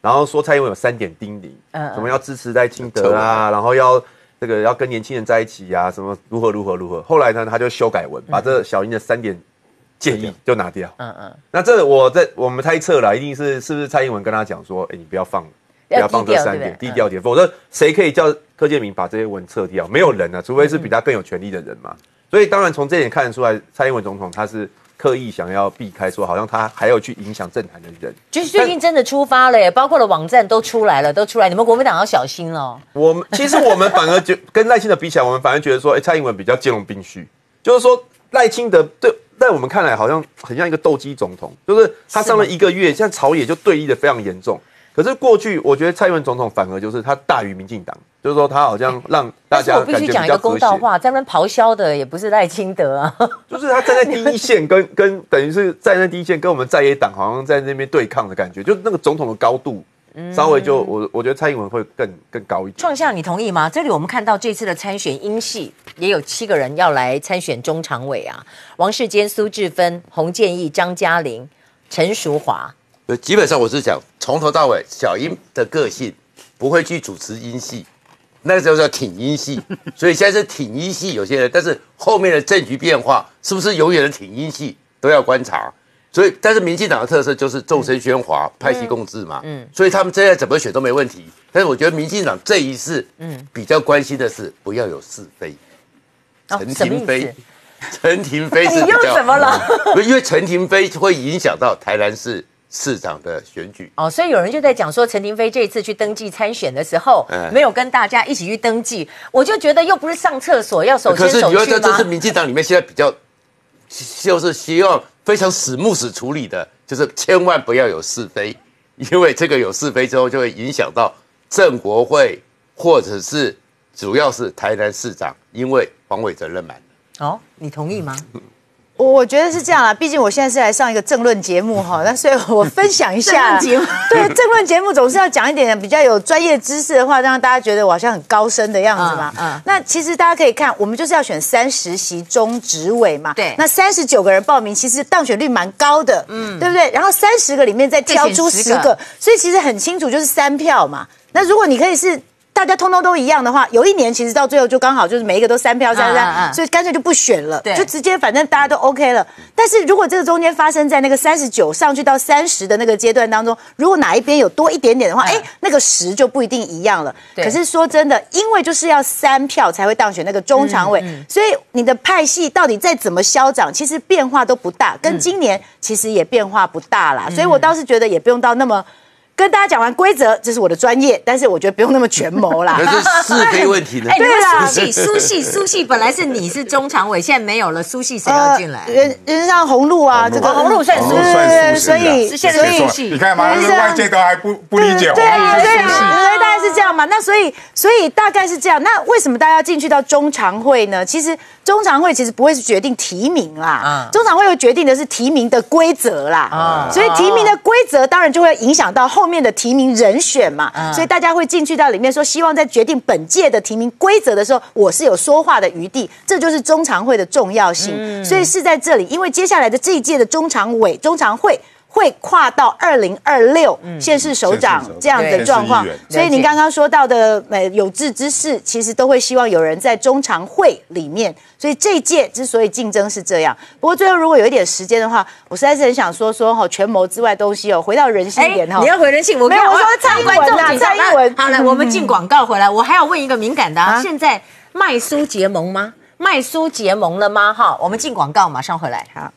然后说蔡英文有三点叮咛，嗯，什么要支持赖清德啊，然后要这个要跟年轻人在一起啊，什么如何如何如何。后来呢，他就修改文，把这小英的三点建议就拿掉。嗯嗯。那这我在我们猜测啦，一定是是不是蔡英文跟他讲说，哎，你不要放，不要放这三点，低调点，否则谁可以叫柯建铭把这些文撤掉？没有人啊，除非是比他更有权力的人嘛。所以当然从这点看得出来，蔡英文总统他是刻意想要避开说，好像他还要去影响政坛的人。 就是最近真的出发了耶，包括了网站都出来了，都出来，你们国民党要小心了。 我们其实我们反而觉跟赖清德比起来，我们反而觉得说，哎，蔡英文比较兼容并蓄，就是说赖清德对。在我们看来，好像很像一个斗鸡总统，就是他上了一个月，现在朝野就对立的非常严重。可是过去，我觉得蔡英文总统反而就是他大于民进党，就是说他好像让大家感觉比较和谐。但是我必须讲一个公道话， 在那边咆哮的也不是赖清德啊， 就是他站在第一线跟，跟跟等于是站在第一线，跟我们在野党好像在那边对抗的感觉，就那个总统的高度。稍微就我我觉得蔡英文会更更高一点。 创夏，你同意吗？这里我们看到这次的参选英系也有七个人要来参选中常委啊，王世坚、苏治芬、洪建义、张嘉玲、陈淑华。 对，基本上我是讲从头到尾，小英的个性不会去主持英系，那个时候叫挺英系，所以现在是挺英系有些人，但是后面的政局变化是不是永远的挺英系都要观察。所以，但是民进党的特色就是众声喧哗、派系共治嘛，嗯，所以他们现在怎么选都没问题。但是我觉得民进党这一次，嗯，比较关心的是不要有是非。陈亭妃，陈亭妃是比较， 你又怎么了？ 因为陈亭妃会影响到台南市市长的选举。 哦，所以有人就在讲说，陈亭妃这一次去登记参选的时候，嗯、没有跟大家一起去登记，我就觉得又不是上厕所要手牵手去吗？ 可是你觉得这是民进党里面现在比较，就是希望。非常死木死处理的，就是千万不要有是非，因为这个有是非之后，就会影响到正国会，或者是主要是台南市长，因为黄伟哲任满。 哦，你同意吗？ 我觉得是这样啦，毕竟我现在是来上一个政论节目哈，那所以我分享一下政论节目。 对，政论节目总是要讲一点比较有专业知识的话，让大家觉得我好像很高深的样子嘛。嗯嗯、那其实大家可以看，我们就是要选三十席中执委嘛。 对。 那三十九个人报名，其实当选率蛮高的，嗯，对不对？然后三十个里面再挑出十个，所以其实很清楚，就是三票嘛。那如果你可以是。大家通通都一样的话，有一年其实到最后就刚好就是每一个都三票三三，所以干脆就不选了，就直接反正大家都 OK 了。但是如果这个中间发生在那个三十九上去到三十的那个阶段当中，如果哪一边有多一点点的话，哎，那个十就不一定一样了。可是说真的，因为就是要三票才会当选那个中常委，所以你的派系到底再怎么消长，其实变化都不大，跟今年其实也变化不大啦。所以我倒是觉得也不用到那么。跟大家讲完规则，这是我的专业，但是我觉得不用那么权谋啦。 可是是非问题呢？ 哎，对啦，苏系苏系苏系本来是你是中常委，现在没有了，苏系谁要进来？ 人人上红路啊，这个红路算苏系，所以现在苏系， 你看嘛，外界都还不不理解红路对啊， 是苏系， 大概是这样嘛。那所以所以大概是这样。那为什么大家要进去到中常会呢？其实中常会其实不会是决定提名啦，中常会会决定的是提名的规则啦。所以提名的规则当然就会影响到后面的提名人选嘛。所以大家会进去到里面说，希望在决定本届的提名规则的时候，我是有说话的余地，这就是中常会的重要性。所以是在这里，因为接下来的这一届的中常委、中常会。会跨到二零二六县市首长这样的状况，所以您刚刚说到的呃有志之士，其实都会希望有人在中常会里面。所以这一届之所以竞争是这样，不过最后如果有一点时间的话，我实在是很想说说哈权谋之外东西哦，回到人性一点哈。 你要回人性，我没有我说蔡英文啊，蔡英文。 好了，我们进广告回来，我还要问一个敏感的啊，现在麦苏结盟吗？麦苏结盟了吗？哈，我们进广告，马上回来。好。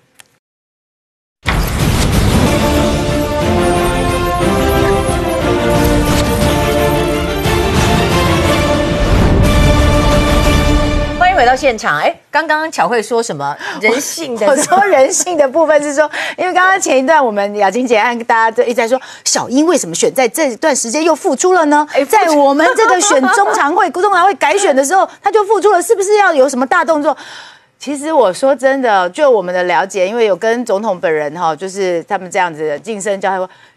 回到现场，哎，刚刚巧慧说什么人性的？ 我说人性的部分是说，因为刚刚前一段我们雅琴姐和大家都一直在说，小英为什么选在这段时间又复出了呢？在我们这个选中常会、中常会改选的时候，他就复出了，是不是要有什么大动作？其实我说真的，就我们的了解，因为有跟总统本人哈，就是他们这样子的晋升交流。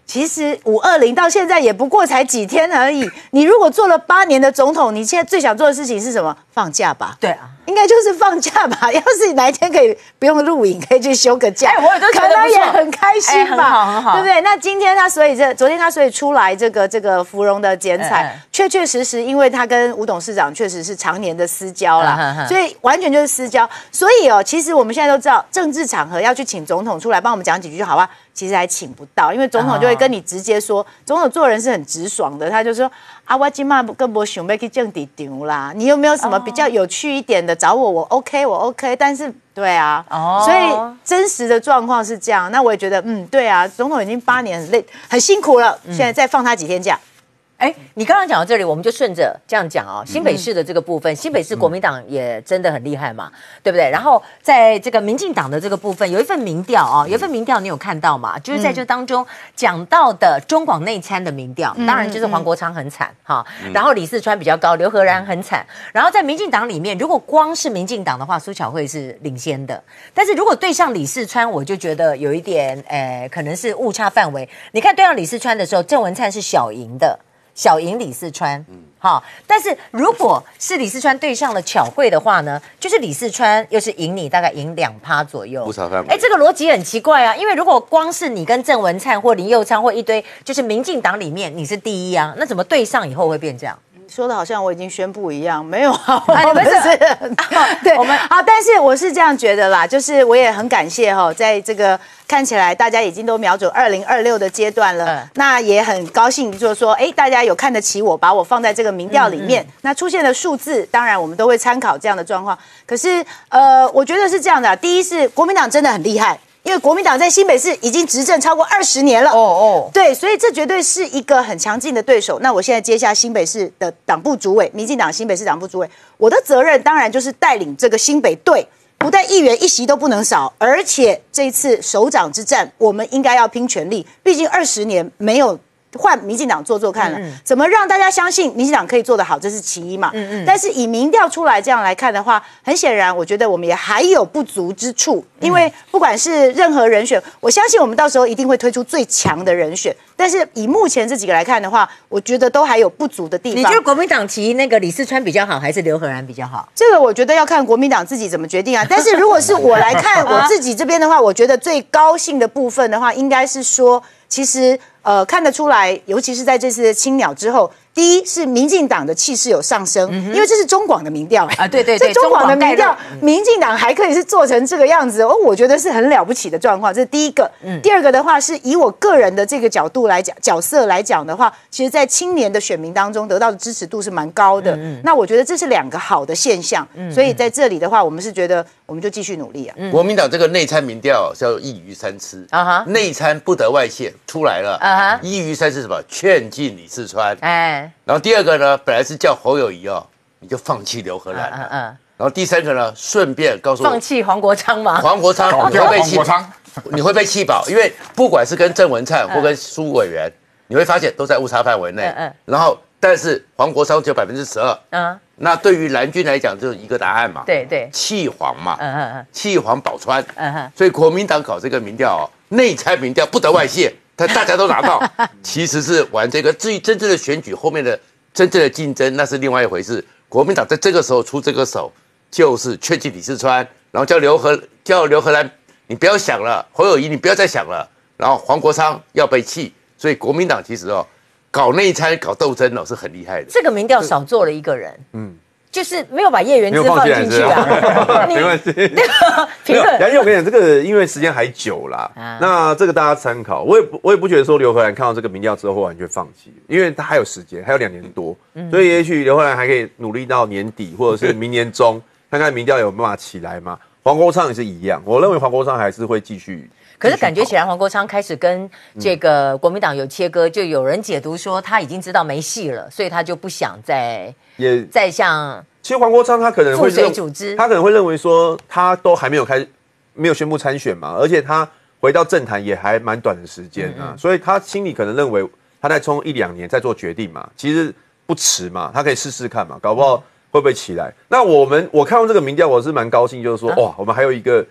其实五二零到现在也不过才几天而已。你如果做了八年的总统，你现在最想做的事情是什么？放假吧。 对啊， 应该就是放假吧。要是哪一天可以不用录影，可以去休个假， 哎，我也都觉得可能也很开心吧， 哎、很好很好， 对不对？那今天他所以这昨天他所以出来这个这个芙蓉的剪彩， 哎、 确确实实，因为他跟吴董事长确实是常年的私交啦， 哎、 所以完全就是私交。所以哦，其实我们现在都知道，政治场合要去请总统出来帮我们讲几句就好吧。其实还请不到，因为总统就会跟你直接说，哦、总统做人是很直爽的，他就说啊，我今嘛跟我想要去政治场啦，你有没有什么比较有趣一点的找我，我 OK， 我 OK， 但是对啊，哦、所以真实的状况是这样。那我也觉得，嗯，对啊，总统已经八年很累，很辛苦了，现在再放他几天假。 哎，你刚刚讲到这里，我们就顺着这样讲哦。新北市的这个部分，新北市国民党也真的很厉害嘛，对不对？然后在这个民进党的这个部分，有一份民调啊、哦，有一份民调你有看到吗？就是在这当中讲到的中广内参的民调，当然就是黄国昌很惨哈，然后李四川比较高，刘和然很惨。然后在民进党里面，如果光是民进党的话，苏巧慧是领先的，但是如果对上李四川，我就觉得有一点，呃，可能是误差范围。你看对上李四川的时候，郑文灿是小赢的。小赢李四川，嗯，好，但是如果是李四川对上了巧慧的话呢，就是李四川又是赢你大概赢两趴左右， 误差范围。 哎，这个逻辑很奇怪啊，因为如果光是你跟郑文灿或林右昌或一堆，就是民进党里面你是第一啊，那怎么对上以后会变这样？ 说的好像我已经宣布一样，没有啊， 啊你们是对，我们好，但是我是这样觉得啦，就是我也很感谢哈，在这个看起来大家已经都瞄准二零二六的阶段了，嗯、那也很高兴，就是说，哎，大家有看得起我，把我放在这个民调里面，嗯嗯那出现的数字，当然我们都会参考这样的状况。可是，呃，我觉得是这样的，第一是国民党真的很厉害。因为国民党在新北市已经执政超过二十年了，哦哦，对，所以这绝对是一个很强劲的对手。那我现在接下新北市的党部主委，民进党新北市党部主委，我的责任当然就是带领这个新北队，不但议员一席都不能少，而且这一次首长之战，我们应该要拼全力。毕竟二十年没有换民进党做做看了，嗯嗯怎么让大家相信民进党可以做得好，这是其一嘛。嗯嗯但是以民调出来这样来看的话，很显然，我觉得我们也还有不足之处。因为不管是任何人选，我相信我们到时候一定会推出最强的人选。但是以目前这几个来看的话，我觉得都还有不足的地方。 你觉得国民党提那个李四川比较好，还是刘和然比较好？ 这个我觉得要看国民党自己怎么决定啊。但是如果是我来看我自己这边的话，我觉得最高兴的部分的话，应该是说，其实呃看得出来，尤其是在这次的青鸟之后。第一是民进党的气势有上升，嗯、因为这是中广的民调啊，对对对， 这中广的民调，民进党还可以是做成这个样子，哦，我觉得是很了不起的状况。这是第一个。嗯、第二个的话，是以我个人的这个角度来讲，角色来讲的话，其实在青年的选民当中得到的支持度是蛮高的。嗯、那我觉得这是两个好的现象。嗯、所以在这里的话，我们是觉得我们就继续努力啊。 嗯、国民党这个内参民调叫一鱼三吃啊，内参不得外泄出来了啊，一鱼三吃什么？劝进李四川。哎。然后第二个呢，本来是叫侯友宜哦，你就放弃刘和然了。嗯嗯。然后第三个呢，顺便告诉我， 放弃黄国昌吗？ 黄国昌你会被气，你会被气饱，因为不管是跟郑文灿或跟苏委员，你会发现都在误差范围内。嗯嗯。然后，但是黄国昌只有百分之十二。嗯。那对于蓝军来讲，就是一个答案嘛。 对对。 弃黄嘛。嗯嗯嗯。弃黄保川。 嗯哼。 所以国民党搞这个民调哦，内参民调不得外泄。但大家都拿到，其实是玩这个。至于真正的选举后面的真正的竞争，那是另外一回事。国民党在这个时候出这个手，就是劝进李四川，然后叫刘和叫刘和然，你不要想了，侯友宜你不要再想了，然后黄国昌要被弃，所以国民党其实哦，搞内参搞斗争哦是很厉害的。 这个民调少做了一个人，嗯。就是没有把叶元之放进去啊， 没关系。没有，杨毅，我跟你讲，这个因为时间还久啦，啊、那这个大家参考。我也不，我也不觉得说刘和然看到这个民调之后完全放弃，因为他还有时间，还有两年多，嗯、所以也许刘和然还可以努力到年底或者是明年中，看看民调有办法起来嘛。黄国昌也是一样，我认为黄国昌还是会继续。 可是感觉起来，黄国昌开始跟这个国民党有切割，就有人解读说他已经知道没戏了，所以他就不想再也再像。 其实黄国昌他可能会认组织， 他可能会认为说他都还没有开，没有宣布参选嘛，而且他回到政坛也还蛮短的时间啊，嗯嗯所以他心里可能认为他再冲一两年再做决定嘛，其实不迟嘛，他可以试试看嘛，搞不好会不会起来？那我们我看到这个民调，我是蛮高兴，就是说、啊、哇，我们还有一个。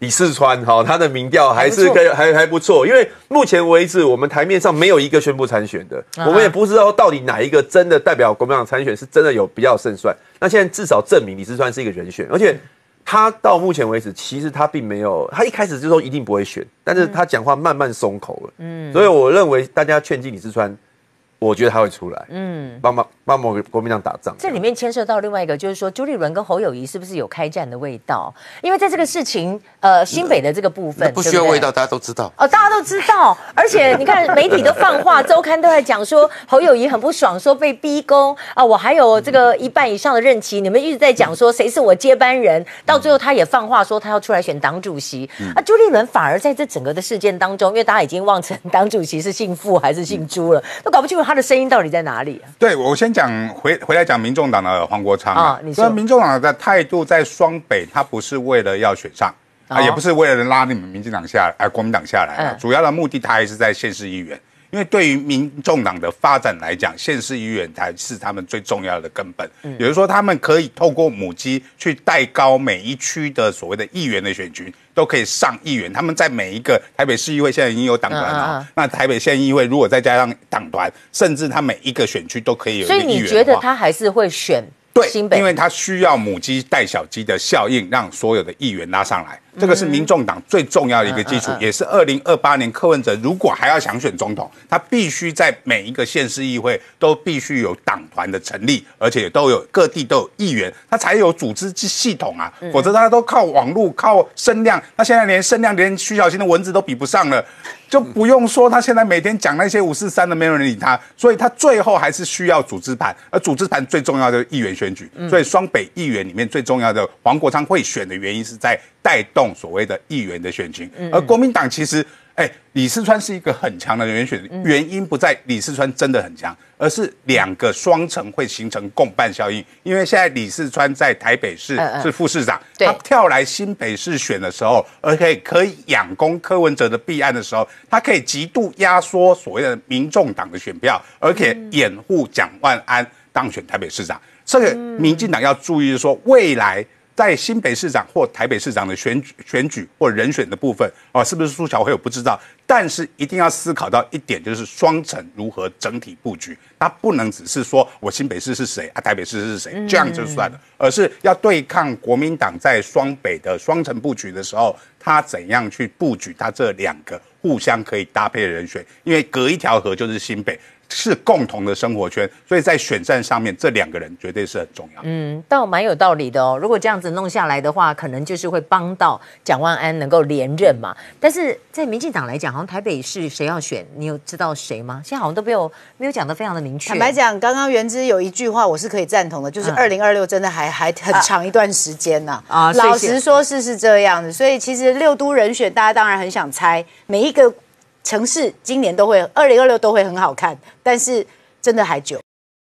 李四川哈，他的民调还是可以还还不错，因为目前为止我们台面上没有一个宣布参选的，啊、我们也不知道到底哪一个真的代表国民党参选是真的有比较胜算。那现在至少证明李四川是一个人选，而且他到目前为止其实他并没有，他一开始就说一定不会选，但是他讲话慢慢松口了，嗯，所以我认为大家劝进李四川。我觉得他会出来，嗯，帮忙帮忙国民党打仗。 这里面牵涉到另外一个，就是说朱立伦跟侯友宜是不是有开战的味道？因为在这个事情，呃，新北的这个部分， 不需要味道，大家都知道。 哦，大家都知道，而且你看媒体都放话，周刊都在讲说侯友宜很不爽，说被逼宫啊，我还有这个一半以上的任期，你们一直在讲说谁是我接班人，到最后他也放话说他要出来选党主席。啊，朱立伦反而在这整个的事件当中，因为大家已经忘成党主席是姓傅还是姓朱了，都搞不清楚他的声音到底在哪里啊？ 对，我先讲回回来讲民众党的黄国昌啊，你说民众党的态度在双北，他不是为了要选上啊，哦、也不是为了拉你们民进党下来，呃，国民党下来、啊，嗯、主要的目的他还是在县市议员。因为对于民众党的发展来讲，县市议员才是他们最重要的根本。嗯、也就是说，他们可以透过母鸡去带高每一区的所谓的议员的选区，都可以上议员。他们在每一个台北市议会现在已经有党团了、嗯嗯嗯，那台北县议会如果再加上党团，甚至他每一个选区都可以有一个议员。 所以你觉得他还是会选？ 对，因为他需要母鸡带小鸡的效应，让所有的议员拉上来，这个是民众党最重要的一个基础，嗯嗯嗯、也是二零二八年柯文哲如果还要想选总统，他必须在每一个县市议会都必须有党团的成立，而且都有各地都有议员，他才有组织系统啊，嗯、否则大家都靠网络、靠声量，那现在连声量连徐小新的文字都比不上了。就不用说，他现在每天讲那些五四三的，没有人理他，所以他最后还是需要组织盘，而组织盘最重要的议员选举，嗯、所以双北议员里面最重要的黄国昌会选的原因是在带动所谓的议员的选情，嗯、而国民党其实，哎，李四川是一个很强的人选，嗯、原因不在李四川真的很强，而是两个双城会形成共伴效应，因为现在李四川在台北市是副市长，嗯嗯、他跳来新北市选的时候，而且可以仰攻柯文哲的弊案的时候。他可以极度压缩所谓的民众党的选票，而且掩护蒋万安当选台北市长。这个民进党要注意说，未来在新北市长或台北市长的选举、选举或人选的部分，哦，是不是苏巧慧我不知道，但是一定要思考到一点，就是双城如何整体布局。它不能只是说我新北市是谁啊，台北市是谁，这样就算了，而是要对抗国民党在双北的双城布局的时候，他怎样去布局他这两个互相可以搭配的人选，因为隔一条河就是新北，是共同的生活圈，所以在选战上面，这两个人绝对是很重要。 嗯，倒蛮有道理的哦。如果这样子弄下来的话，可能就是会帮到蒋万安能够连任嘛。但是在民进党来讲，好像台北市谁要选，你有知道谁吗？现在好像都没有没有讲得非常的明确。 坦白讲，刚刚元之有一句话我是可以赞同的，就是二零二六真的还、嗯、还很长一段时间呐、啊。啊，老实说是是这样的，所以其实六都人选大家当然很想猜每一个。城市今年都会，二零二六都会很好看，但是真的还久。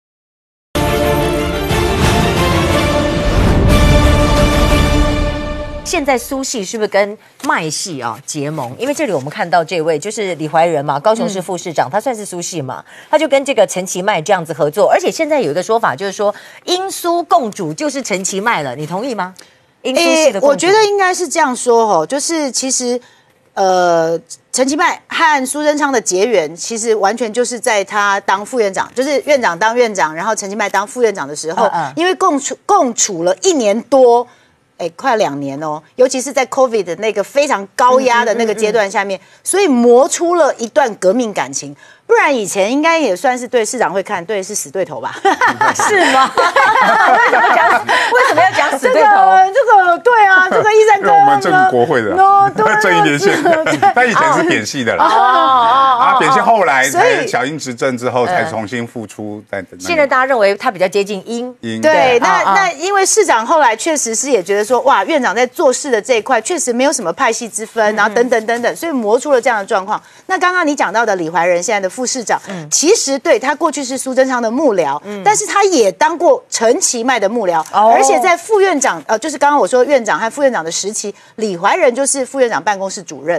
现在苏系是不是跟麦系啊结盟？因为这里我们看到这位就是李怀仁嘛，高雄市副市长，嗯、他算是苏系嘛，他就跟这个陈其迈这样子合作，而且现在有一个说法就是说，英苏共主就是陈其迈了，你同意吗？英苏系的共主， 我觉得应该是这样说哦，就是其实呃。陈其迈和苏贞昌的结缘，其实完全就是在他当副院长，就是院长当院长，然后陈其迈当副院长的时候，嗯嗯因为共处共处了一年多，哎，快两年哦，尤其是在 COVID 的那个非常高压的那个阶段下面，嗯嗯嗯所以磨出了一段革命感情。不然以前应该也算是对市长会看，对是死对头吧？ 是吗？为什么讲？为什么要讲死对头？ 这个、这个、对啊，这个一三哥， 我们正国会的，正义连线，他以前是扁系的啦，啊，扁系后来才小英执政之后才重新复出，在现在大家认为他比较接近英， 英对，那那因为市长后来确实是也觉得说，哇，院长在做事的这一块确实没有什么派系之分，然后等等等等，所以磨出了这样的状况。那刚刚你讲到的李怀仁现在的副市长，嗯、其实对他过去是苏贞昌的幕僚，嗯、但是他也当过陈其迈的幕僚，哦、而且在副院长，呃，就是刚刚我说院长和副院长的时期，李怀仁就是副院长办公室主任啊。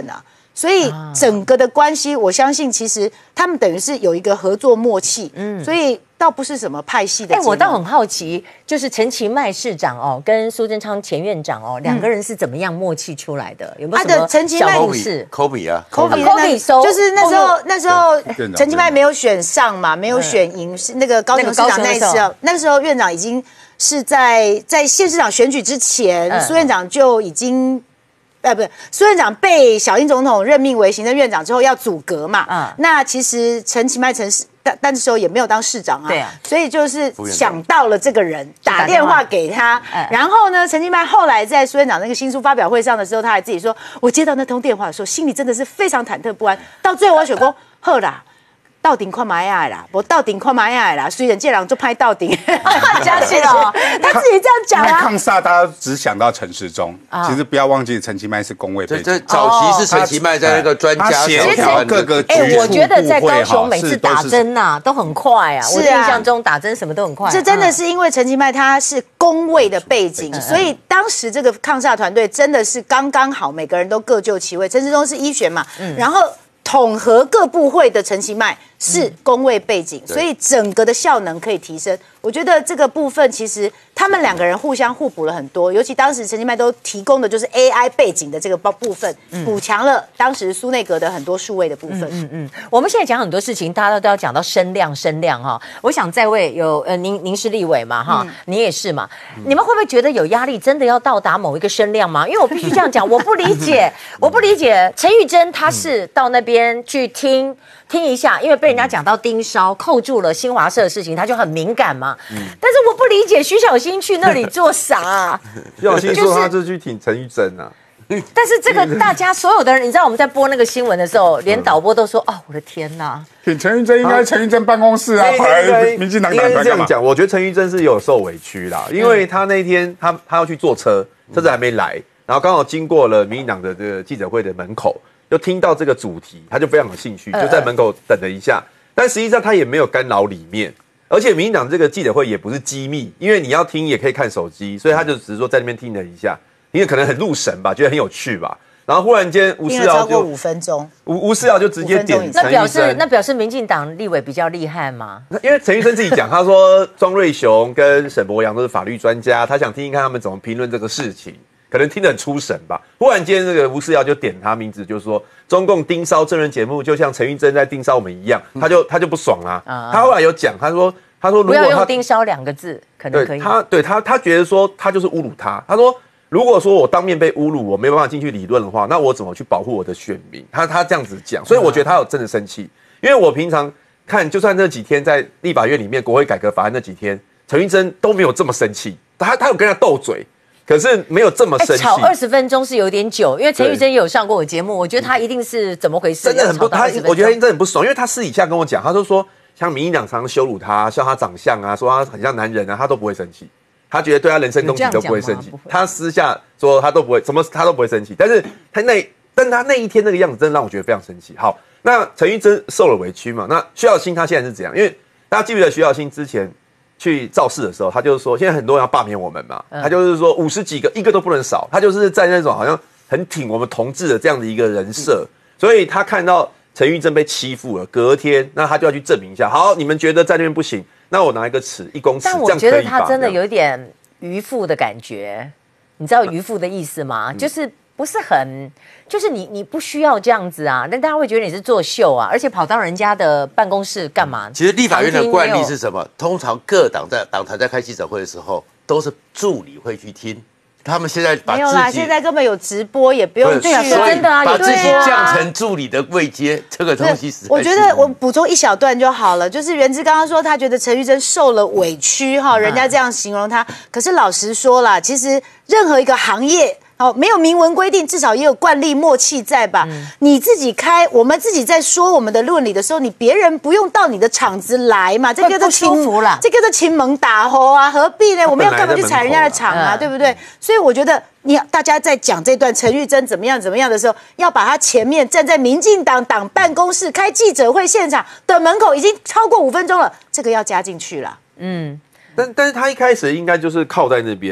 所以整个的关系，我相信其实他们等于是有一个合作默契，嗯，所以倒不是什么派系的。 哎，我倒很好奇，就是陈其迈市长哦，跟苏贞昌前院长哦，两个人是怎么样默契出来的？有没有什么小故事？ 科比啊， 科比，科比收，就是那时候那时候陈其迈没有选上嘛，没有选赢，是那个高雄市长那一次，那时候院长已经是在在县市长选举之前，苏院长就已经。呃，不是，苏院长被小英总统任命为行政院长之后要阻隔嘛，嗯，那其实陈其迈陈市，但但那时候也没有当市长啊，对啊，所以就是想到了这个人，打电话给他，然后呢，陈其迈后来在苏院长那个新书发表会上的时候，他还自己说，我接到那通电话的时候，心里真的是非常忐忑不安，到最后我选说，好啦。到顶看玛雅啦，我到顶看玛雅啦，虽然这人就拍到顶，相信哦，他自己这样讲啊。 抗煞大家只想到陈时中，其实不要忘记陈其迈是公卫背景。 这早期是陈其迈在那个专家协调各个局处我觉得在高雄每次打针呐都很快啊，我印象中打针什么都很快。 这真的是因为陈其迈他是公卫的背景，所以当时这个抗煞团队真的是刚刚好，每个人都各就其位。陈时中是医学嘛，然后统合各部会的陈其迈是公卫背景，所以整个的效能可以提升。我觉得这个部分其实他们两个人互相互补了很多，尤其当时陈其迈都提供的就是 A I 背景的这个部分，补强了当时苏内阁的很多数位的部分。 嗯嗯，我们现在讲很多事情，大家都要讲到声量，声量哈。我想在位有呃，您您是立委嘛哈，你也是嘛，你们会不会觉得有压力？真的要到达某一个声量吗？因为我必须这样讲，我不理解，我不理解陈玉珍她是到那边去听。听一下，因为被人家讲到盯梢扣住了新华社的事情，他就很敏感嘛。嗯、但是我不理解徐小新去那里做啥、啊？ 徐小新说他是去挺陈玉珍啊。 但是这个大家所有的人，你知道我们在播那个新闻的时候，连导播都说：“哦，我的天哪！” 挺陈玉珍应该陈玉珍办公室啊，跑来民进党应该是这样讲。我觉得陈玉珍是有受委屈啦，因为他那一天他他要去坐车，车子还没来，然后刚好经过了民进党的这个记者会的门口。就听到这个主题，他就非常有兴趣，就在门口等了一下。但实际上他也没有干扰里面，而且民进党这个记者会也不是机密，因为你要听也可以看手机，所以他就只是说在那边听了一下，因为可能很入神吧，觉得很有趣吧。然后忽然间吴思瑶就超过五分钟， 吴吴思瑶就直接点陈玉珍， 那表示那表示民进党立委比较厉害吗？ 因为陈玉珍自己讲，他说庄瑞雄跟沈伯洋都是法律专家，他想听听看他们怎么评论这个事情。可能听得很出神吧。忽然间，这个吴思瑶就点他名字，就说中共盯梢真人节目，就像陈玉珍在盯梢我们一样，他就他就不爽啦、啊。他后来有讲，他说他说如果他不要用盯梢两个字，可能可以。 对他对他他觉得说他就是侮辱他。他说如果说我当面被侮辱，我没办法进去理论的话，那我怎么去保护我的选民？他他这样子讲，所以我觉得他有真的生气，因为我平常看，就算那几天在立法院里面国会改革法案那几天，陈玉珍都没有这么生气，他他有跟他斗嘴。可是没有这么生气， 吵二十分钟是有点久，因为陈玉珍也有上过我节目，我觉得他一定是怎么回事？ 真的很不，他我觉得他真的很不爽，因为他私底下跟我讲，他就说像民进党常常羞辱他，笑他长相啊，说他很像男人啊，他都不会生气，他觉得对他人身攻击都不会生气，他私下说他都不会，什么他都不会生气，但是他那但他那一天那个样子，真的让我觉得非常生气。好，那陈玉珍受了委屈嘛？那徐小新他现在是怎样？因为大家记不记得徐小新之前？去造势的时候，他就是说，现在很多人要罢免我们嘛，嗯、他就是说五十几个一个都不能少，他就是在那种好像很挺我们同志的这样的一个人设，嗯、所以他看到陈玉珍被欺负了，隔天那他就要去证明一下，好，你们觉得在那边不行，那我拿一个尺一公尺， 但我觉得他真的有点渔夫的感觉，你知道渔夫的意思吗？嗯、就是不是很。就是你，你不需要这样子啊，但大家会觉得你是作秀啊，而且跑到人家的办公室干嘛？ 其实立法院的惯例是什么？通常各党在党团在开记者会的时候，都是助理会去听。他们现在把自己没有啦，现在根本有直播，也不用去啊， 真的啊， 把自己降成助理的位阶，这个东西是。 我觉得我补充一小段就好了，就是元之刚刚说他觉得陈玉珍受了委屈哈，人家这样形容他，可是老实说啦，其实任何一个行业。哦，没有明文规定，至少也有惯例默契在吧？嗯、你自己开，我们自己在说我们的论理的时候，你别人不用到你的场子来嘛，这个叫亲这个叫亲门打吼啊，何必呢？我们要干嘛去踩人家的场啊，对不对？所以我觉得你大家在讲这段陈玉珍怎么样怎么样的时候，要把他前面站在民进党党办公室开记者会现场的门口已经超过五分钟了，这个要加进去了。 嗯，但但是他一开始应该就是靠在那边。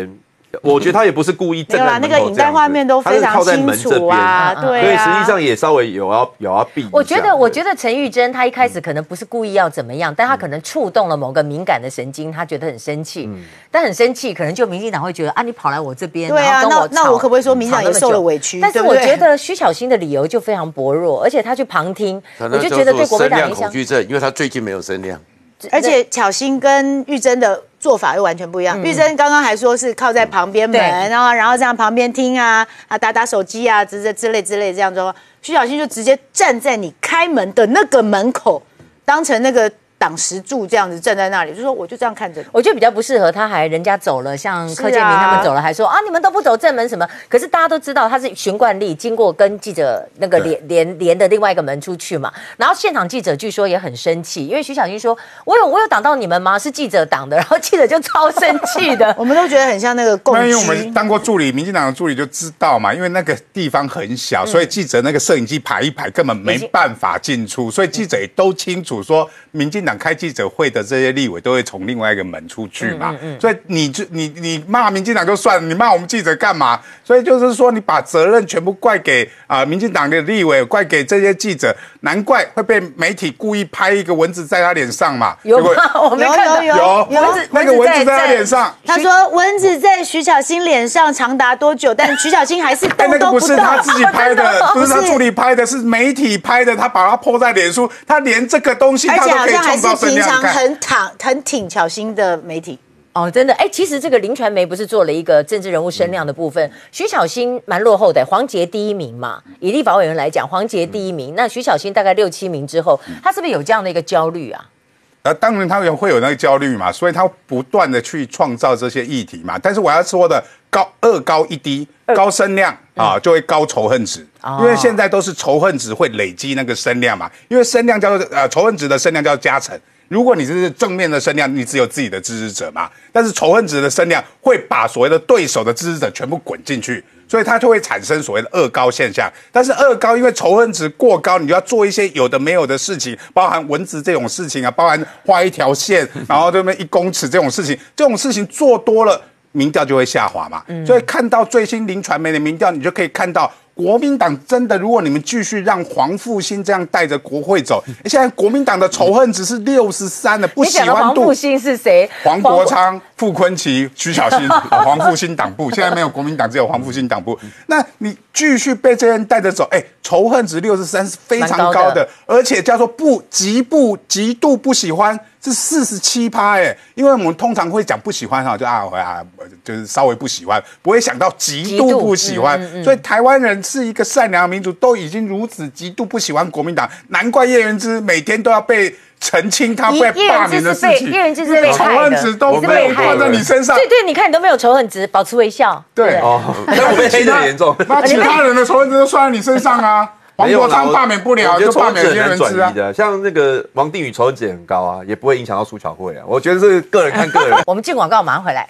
我觉得他也不是故意站在门口这样子， 那个影带画面都非常清楚啊，对啊， 所以实际上也稍微有要有要避一下。 我觉得，我觉得陈玉珍她一开始可能不是故意要怎么样，但她可能触动了某个敏感的神经，她觉得很生气。嗯、但很生气，可能就民进党会觉得啊，你跑来我这边， 对啊， 然后跟我那那我可不可以说民进党也受了委屈？ 但是我觉得徐小新的理由就非常薄弱，而且他去旁听，我就觉得对国民党影响。 恐惧症，因为他最近没有声量。 而且巧芯跟玉珍的做法又完全不一样。嗯、玉珍刚刚还说是靠在旁边门，然后然后这样旁边听啊啊打打手机啊之之类之类这样说。徐小新就直接站在你开门的那个门口，当成那个挡石柱这样子站在那里，就说我就这样看着你。 我觉得比较不适合，他还人家走了，像柯建铭他们走了，还说啊你们都不走正门什么。可是大家都知道他是循惯例，经过跟记者那个连连连的另外一个门出去嘛。然后现场记者据说也很生气，因为徐小新说我有我有挡到你们吗？是记者挡的，然后记者就超生气的。 我们都觉得很像那个共居。 因为我们当过助理，民进党的助理就知道嘛，因为那个地方很小，所以记者那个摄影机排一排根本没办法进出，所以记者也都清楚说，民进党开记者会的这些立委都会从另外一个门出去嘛，嗯嗯嗯所以你就你你骂民进党就算了，你骂我们记者干嘛？所以就是说，你把责任全部怪给啊、呃、民进党的立委，怪给这些记者，难怪会被媒体故意拍一个蚊子在他脸上嘛。 有吗？我没看到。 有有有有那个蚊子在他脸上。 他说蚊子在徐小新脸上长达多久？但徐小新还是动都不动。 那个不是他自己拍的，不是他助理拍的，是媒体拍的。他把他 po 在脸书，他连这个东西他都可以创造声量。 平常很挺很挺巧芯的媒体哦，真的哎，其实这个林传媒不是做了一个政治人物声量的部分，嗯、徐小新蛮落后的，黄捷第一名嘛，以立法委员来讲，黄捷第一名，嗯、那徐小新大概六七名之后，他是不是有这样的一个焦虑啊？ 呃，当然他也会有那个焦虑嘛，所以他不断的去创造这些议题嘛。但是我要说的高二高一低，高声量啊，就会高仇恨值。哦、因为现在都是仇恨值会累积那个声量嘛，因为声量叫做呃仇恨值的声量叫加成。如果你是正面的声量，你只有自己的支持者嘛，但是仇恨值的声量会把所谓的对手的支持者全部滚进去，所以它就会产生所谓的恶高现象。但是恶高因为仇恨值过高，你就要做一些有的没有的事情，包含蚊子这种事情啊，包含画一条线，然后这边一公尺这种事情，这种事情做多了，民调就会下滑嘛。嗯、所以看到最新林传媒的民调，你就可以看到。国民党真的，如果你们继续让黄复兴这样带着国会走，现在国民党的仇恨值是六十三的不喜欢度。 黄复兴是谁？ 黄国昌、傅崐萁、徐小新、黄复兴党部，现在没有国民党，只有黄复兴党部。那你继续被这些人带着走，哎，仇恨值六十三是非常高的，而且叫做不极不极度不喜欢。是四十七趴哎，因为我们通常会讲不喜欢哈，就啊啊，就是稍微不喜欢，不会想到极度不喜欢。嗯嗯嗯、所以台湾人是一个善良的民族，都已经如此极度不喜欢国民党，难怪叶元之每天都要被澄清他被罢免的事情。 叶元之是被仇恨值都被放在你身上。 对对，你看你都没有仇恨值，保持微笑。 对哦，那我被黑的严重。 那其他人的仇恨值都算在你身上啊。黄国昌罢免不了，就罢免叶元之啊。 像那个王定宇仇恨值很高啊，也不会影响到苏巧慧啊。我觉得是个人看个人。 我们进广告，马上回来。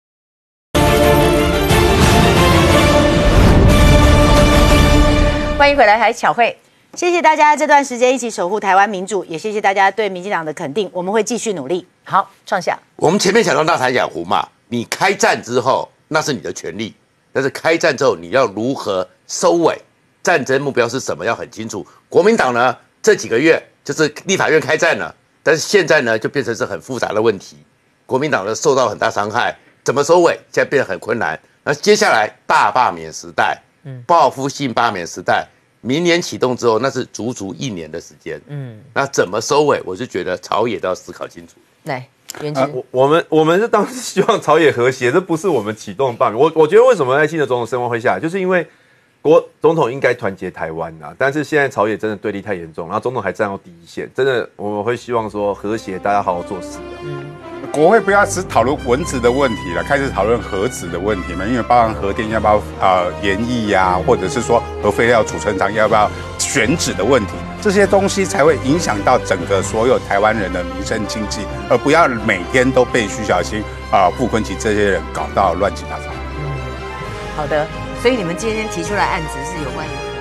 欢迎回来，还是巧慧。 谢谢大家这段时间一起守护台湾民主，也谢谢大家对民进党的肯定，我们会继续努力。 好，创下。 我们前面讲到纳坦雅湖嘛，你开战之后那是你的权利，但是开战之后你要如何收尾？战争目标是什么？要很清楚。国民党呢，这几个月就是立法院开战了，但是现在呢，就变成是很复杂的问题。国民党呢受到很大伤害，怎么收尾？现在变得很困难。那接下来大罢免时代，嗯，报复性罢免时代，明年启动之后，那是足足一年的时间，嗯，那怎么收尾？我是觉得朝野都要思考清楚。 来，元之， 呃、我我们我们是当时希望朝野和谐，这不是我们启动罢免。我我觉得为什么赖清德总统声望会下来，就是因为。国总统应该团结台湾呐、啊，但是现在朝野真的对立太严重，然后总统还站到第一线，真的我们会希望说和谐，大家好好做事啊。嗯， 国会不要只讨论蚊子的问题了，开始讨论核子的问题嘛，因为包含核电要不要呃延役呀，或者是说核废料储存厂要不要选址的问题，这些东西才会影响到整个所有台湾人的民生经济，而不要每天都被徐小新啊、傅崐萁这些人搞到乱七八糟。 嗯，好的。所以你们今天提出来案子是有关于